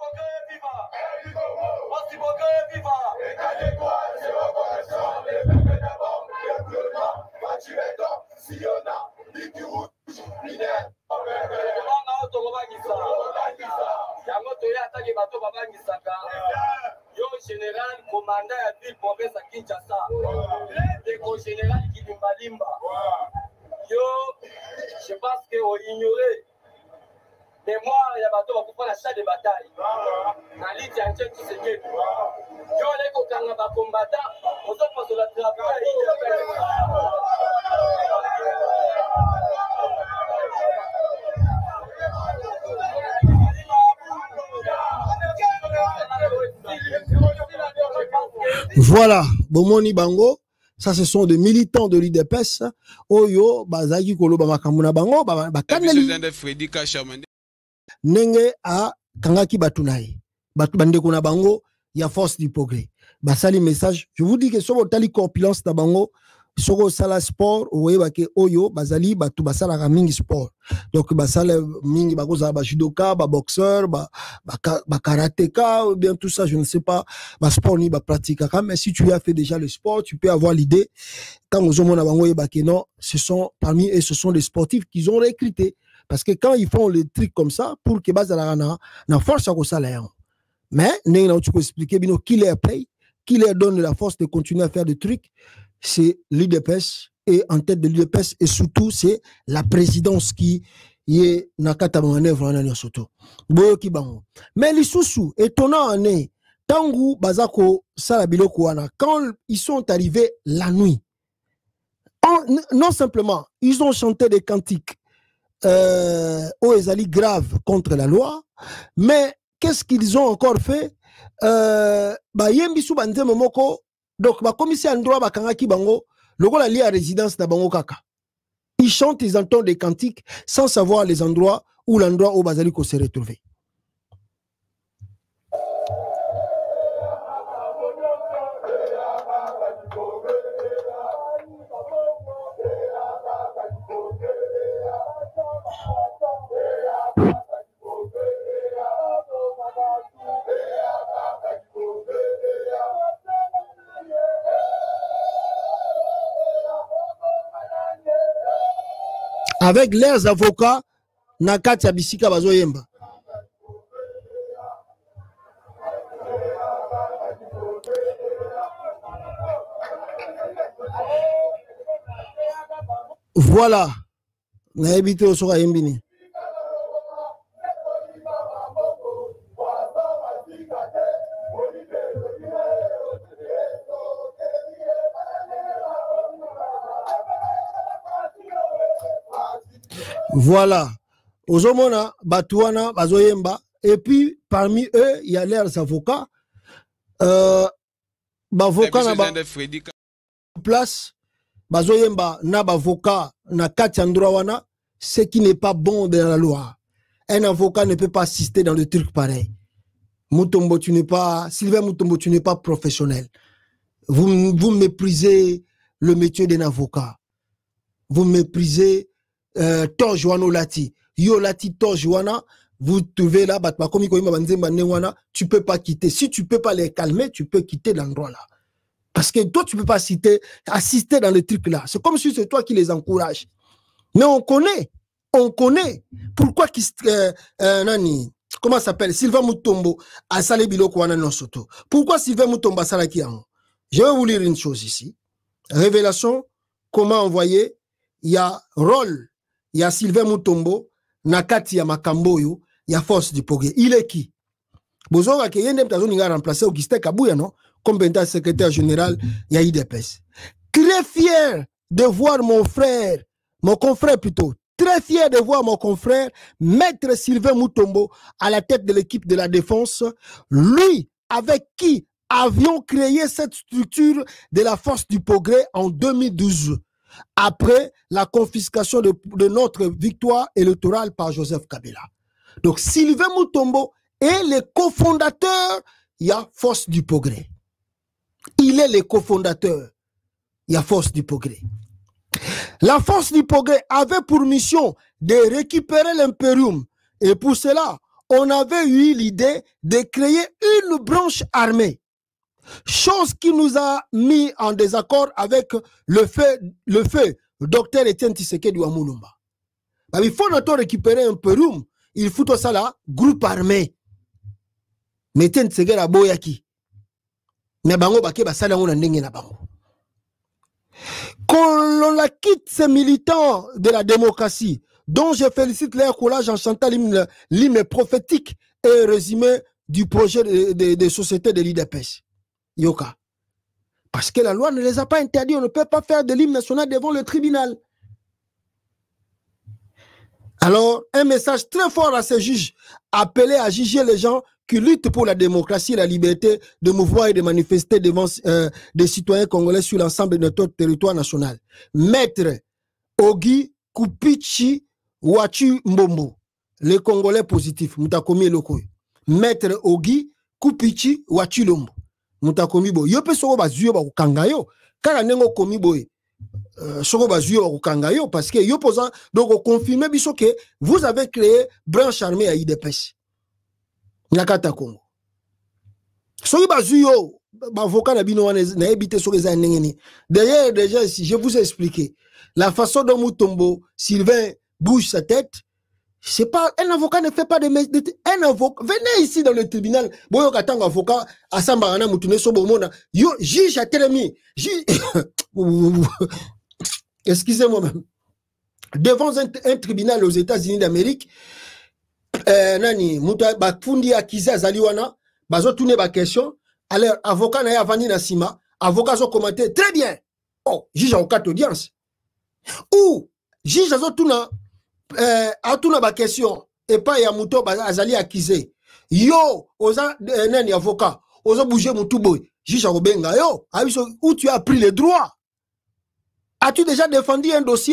Yo général commandant ya ville province à Kinshasa, le général qui limba limba. Yo, je pense que on ignorait mémoire ya bato ba kupana champ de bataille. Na liti ya nche tout ce que yo les kokanga ba combattant, on se passe la travail. Voilà, Bomoni Bango, ça ce sont des militants de l'U D P S. Oyo, Bazaki Koloba Makamuna Bango, Bakaneli. Nenge a Kangaki Batunai. Bande Kuna Bango, il y a force du progrès. Basali message. Je vous dis que sur votre corpulence de Bango, sur sala sport, vous voyez que Oyo, Bazali, Batu Basala Ramingi sport. Donc Basala Mingi Bagoza, ba judoka, ba boxeur, ba, ba, ba karatéka, ou bien tout ça, je ne sais pas, ba sport ni ba pratique. Mais si tu as fait déjà le sport, tu peux avoir l'idée. Quand vous avez non, ce sont parmi eux, ce sont des sportifs qu'ils ont recrutés. Parce que quand ils font les trucs comme ça, pour que Bazala na force à salaire. Mais, tu peux expliquer, qui les paye, qui leur donne la force de continuer à faire des trucs, c'est l'U D P S, et en tête de l'U D P S, et surtout, c'est la présidence qui est nakata manœuvre en surtout. Mais les sous-sous, étonnant en est, Tangu, Bazako, Salabiloko, quand ils sont arrivés la nuit, en, non simplement, ils ont chanté des cantiques euh, aux Ezali graves contre la loi, mais qu'est-ce qu'ils ont encore fait? Euh, bah, Yembisu Banze Momoko, donc, bah, commissaire en droit, bah, Kangaki Bango, le rôle lié à résidence de Bango Kaka. Ils chantent, ils entendent des cantiques sans savoir les endroits où l'endroit où Bazaliko s'est retrouvé. Avec leurs avocats, Nakati Abisika Bazoyemba. Voilà. Na habité au Sora Yembini. Voilà. Ozomona, Batouana, Bazoyemba. Et puis, parmi eux, il y a leurs avocats. Euh, Bavoka na ba place. Bazoyemba, na bavoka, na kati androwana. Ce qui n'est pas bon dans la loi. Un avocat ne peut pas assister dans le truc pareil. Mutombo, tu n'es pas, Sylvain Mutombo, tu n'es pas professionnel. Vous, vous méprisez le métier d'un avocat. Vous méprisez Euh, Torjuano Lati, Yo Lati Torjuana, vous trouvez là, tu peux pas quitter. Si tu peux pas les calmer, tu peux quitter l'endroit là. Parce que toi, tu peux pas citer, assister dans le truc là. C'est comme si c'est toi qui les encourage. Mais on connaît, on connaît. Pourquoi qui, euh, euh, nani, comment ça s'appelle? Sylvain Mutombo a salé biloko wana non soto. Pourquoi Sylvain Mutombo a salaki yango? Je vais vous lire une chose ici. Révélation, comment envoyer, il y a rôle. Il y a Sylvain Mutombo, Nakati ya Makamboyo, il y a force du progrès. Il est qui? Bozoga ke yende mtazo ninga remplacer Augustin Kabuya non? comme étant secrétaire général ya I D P S. Très fier de voir mon frère, mon confrère plutôt, très fier de voir mon confrère, Maître Sylvain Mutombo, à la tête de l'équipe de la défense, lui avec qui avions créé cette structure de la force du progrès en deux mille douze, après la confiscation de, de notre victoire électorale par Joseph Kabila. Donc Sylvain Mutombo est le cofondateur, il y a force du progrès. Il est le cofondateur, il y a force du progrès. La force du progrès avait pour mission de récupérer l'impérium. Et pour cela, on avait eu l'idée de créer une branche armée. Chose qui nous a mis en désaccord avec le fait, le fait, docteur Etienne Tshisekedi Wamulumba. Il faut notre récupérer un Imperium, il faut tout ça là, groupe armé. Mais Etienne Tshisekedi a boyaki. Mais bango bake basala ngona ndenge na bango. Quand l'on la quitte ces militants de la démocratie, dont je félicite leur courage en chantant l'hymne prophétique et résumé du projet de, de, de société de l'I D P S. Yoka. Parce que la loi ne les a pas interdits, on ne peut pas faire de l'hymne national devant le tribunal. Alors, un message très fort à ces juges, appelé à juger les gens qui luttent pour la démocratie et la liberté de mouvement et de manifester devant euh, des citoyens congolais sur l'ensemble de notre territoire national. Maître Ogi Kupichi Wachu Mbombo, les Congolais positifs, Mutakomi Lokoy. Maître Ogi Kupichi Wachu Lombo. Mutakomi bo yo pe soko bazuyo ba kukanga yo kala nengo komi boy euh, soko bazuyo ba kukanga yo parce que yo posa donc confirmer biso que vous avez créé branche armée à I D P S nakata Congo soko bazuyo ba avocat na bino na ebité soko za nengeni d'ailleurs déjà ici je vous ai expliqué la façon dont Mutombo Sylvain bouge sa tête. C'est pas un avocat ne fait pas de, de, de un avocat. Venez ici dans le tribunal. Boyo katanga avocat asamba ana mutune sobo mona. Yo juge a telemi. Excusez-moi même. Devant un, un tribunal aux États-Unis d'Amérique, euh, nani muta bafundi akiza zaliwana bazo tourner ba question. Alors avocat na ya vandi na sima, avocat zo commenter très bien. Oh, juge en quatre audience. Ou juge azo tuna Euh, a tout na ba question et pas ya muto azali accusé yo oza euh, nani avocat oza bouger mutu boy juge obenga yo abiso où tu as pris les droits. As-tu déjà défendu un dossier?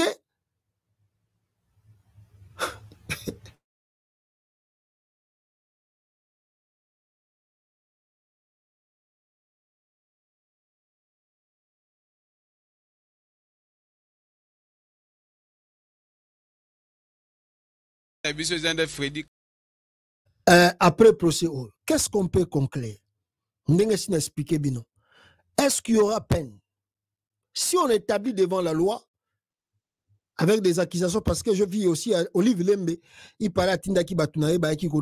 Euh, après procès, qu'est-ce qu'on peut conclure? Est-ce qu'il y aura peine si on établit devant la loi avec des accusations? Parce que je vis aussi à Olive Lembe, il parlait à Tindaki Batunae,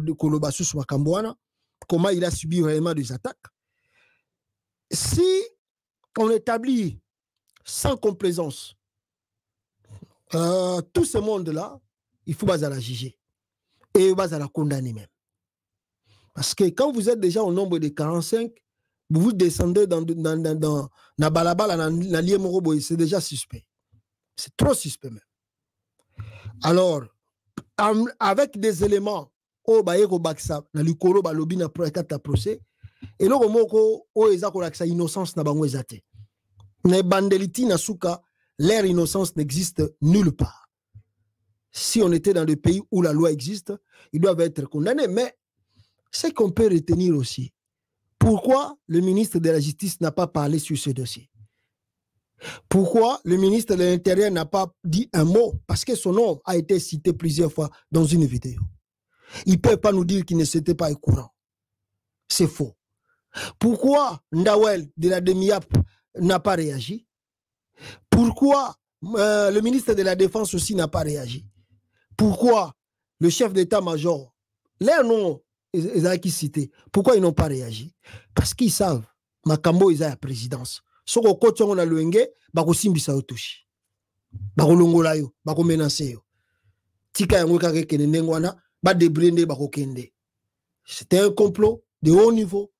comment il a subi réellement des attaques. Si on établit sans complaisance euh, tout ce monde-là, il faut pas la juger et pas la condamner même. Parce que quand vous êtes déjà au nombre de quarante-cinq, vous vous descendez dans dans dans dans na balabala na na liemorobo, c'est déjà suspect. C'est trop suspect même. Alors avec des éléments au baeko baksa na likolo balobi na procès et loko moko o eza ko laksa innocence na bango ezate. Na bandeliti na suka, leur innocence n'existe nulle part. Si on était dans des pays où la loi existe, ils doivent être condamnés. Mais ce qu'on peut retenir aussi, pourquoi le ministre de la Justice n'a pas parlé sur ce dossier? Pourquoi le ministre de l'Intérieur n'a pas dit un mot? Parce que son nom a été cité plusieurs fois dans une vidéo. Il ne peut pas nous dire qu'il ne s'était pas au courant. C'est faux. Pourquoi Ndawel de la Demiap n'a pas réagi? Pourquoi euh, le ministre de la Défense aussi n'a pas réagi? Pourquoi le chef d'état-major, leur nom est cité, pourquoi ils n'ont pas réagi? Parce qu'ils savent, Makambo est à la présidence. Si on a le Luenge, bako simbisa otoshi. Bako longola yo, bako menace yo. Tika yango kake kene ngwana, ba debrinde bako kende. C'était un complot de haut niveau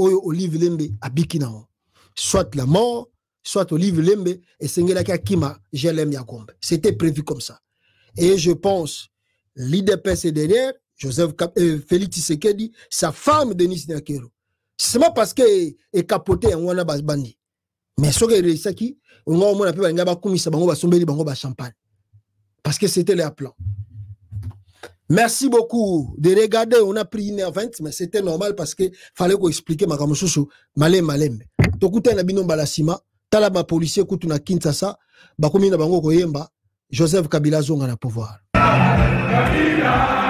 oyo Olive Lembe abiki nango. Soit la mort, soit Olive Lembe et Sengelaka Kima G L M Yakombe. C'était prévu comme ça. Et je pense, l'I D P S est derrière, Joseph Cap euh, Félix Tshisekedi, sa femme Denis Nakero. C'est pas parce qu'elle est capotée en wana bandi. Mais ce qui est réussi qui, on a appelé un gars comme ça, bango ba sombeli bango ba champagne. Parce que c'était leur plan. Merci beaucoup de regarder. On a pris une heure vingt, mais c'était normal parce que fallait qu'on explique ma kamosusu malem malem. Tokuta na bino balasima, tala ba policier kutu na Kinshasa, ba komi na bango koyemba, Joseph Kabila zonga na pouvoir.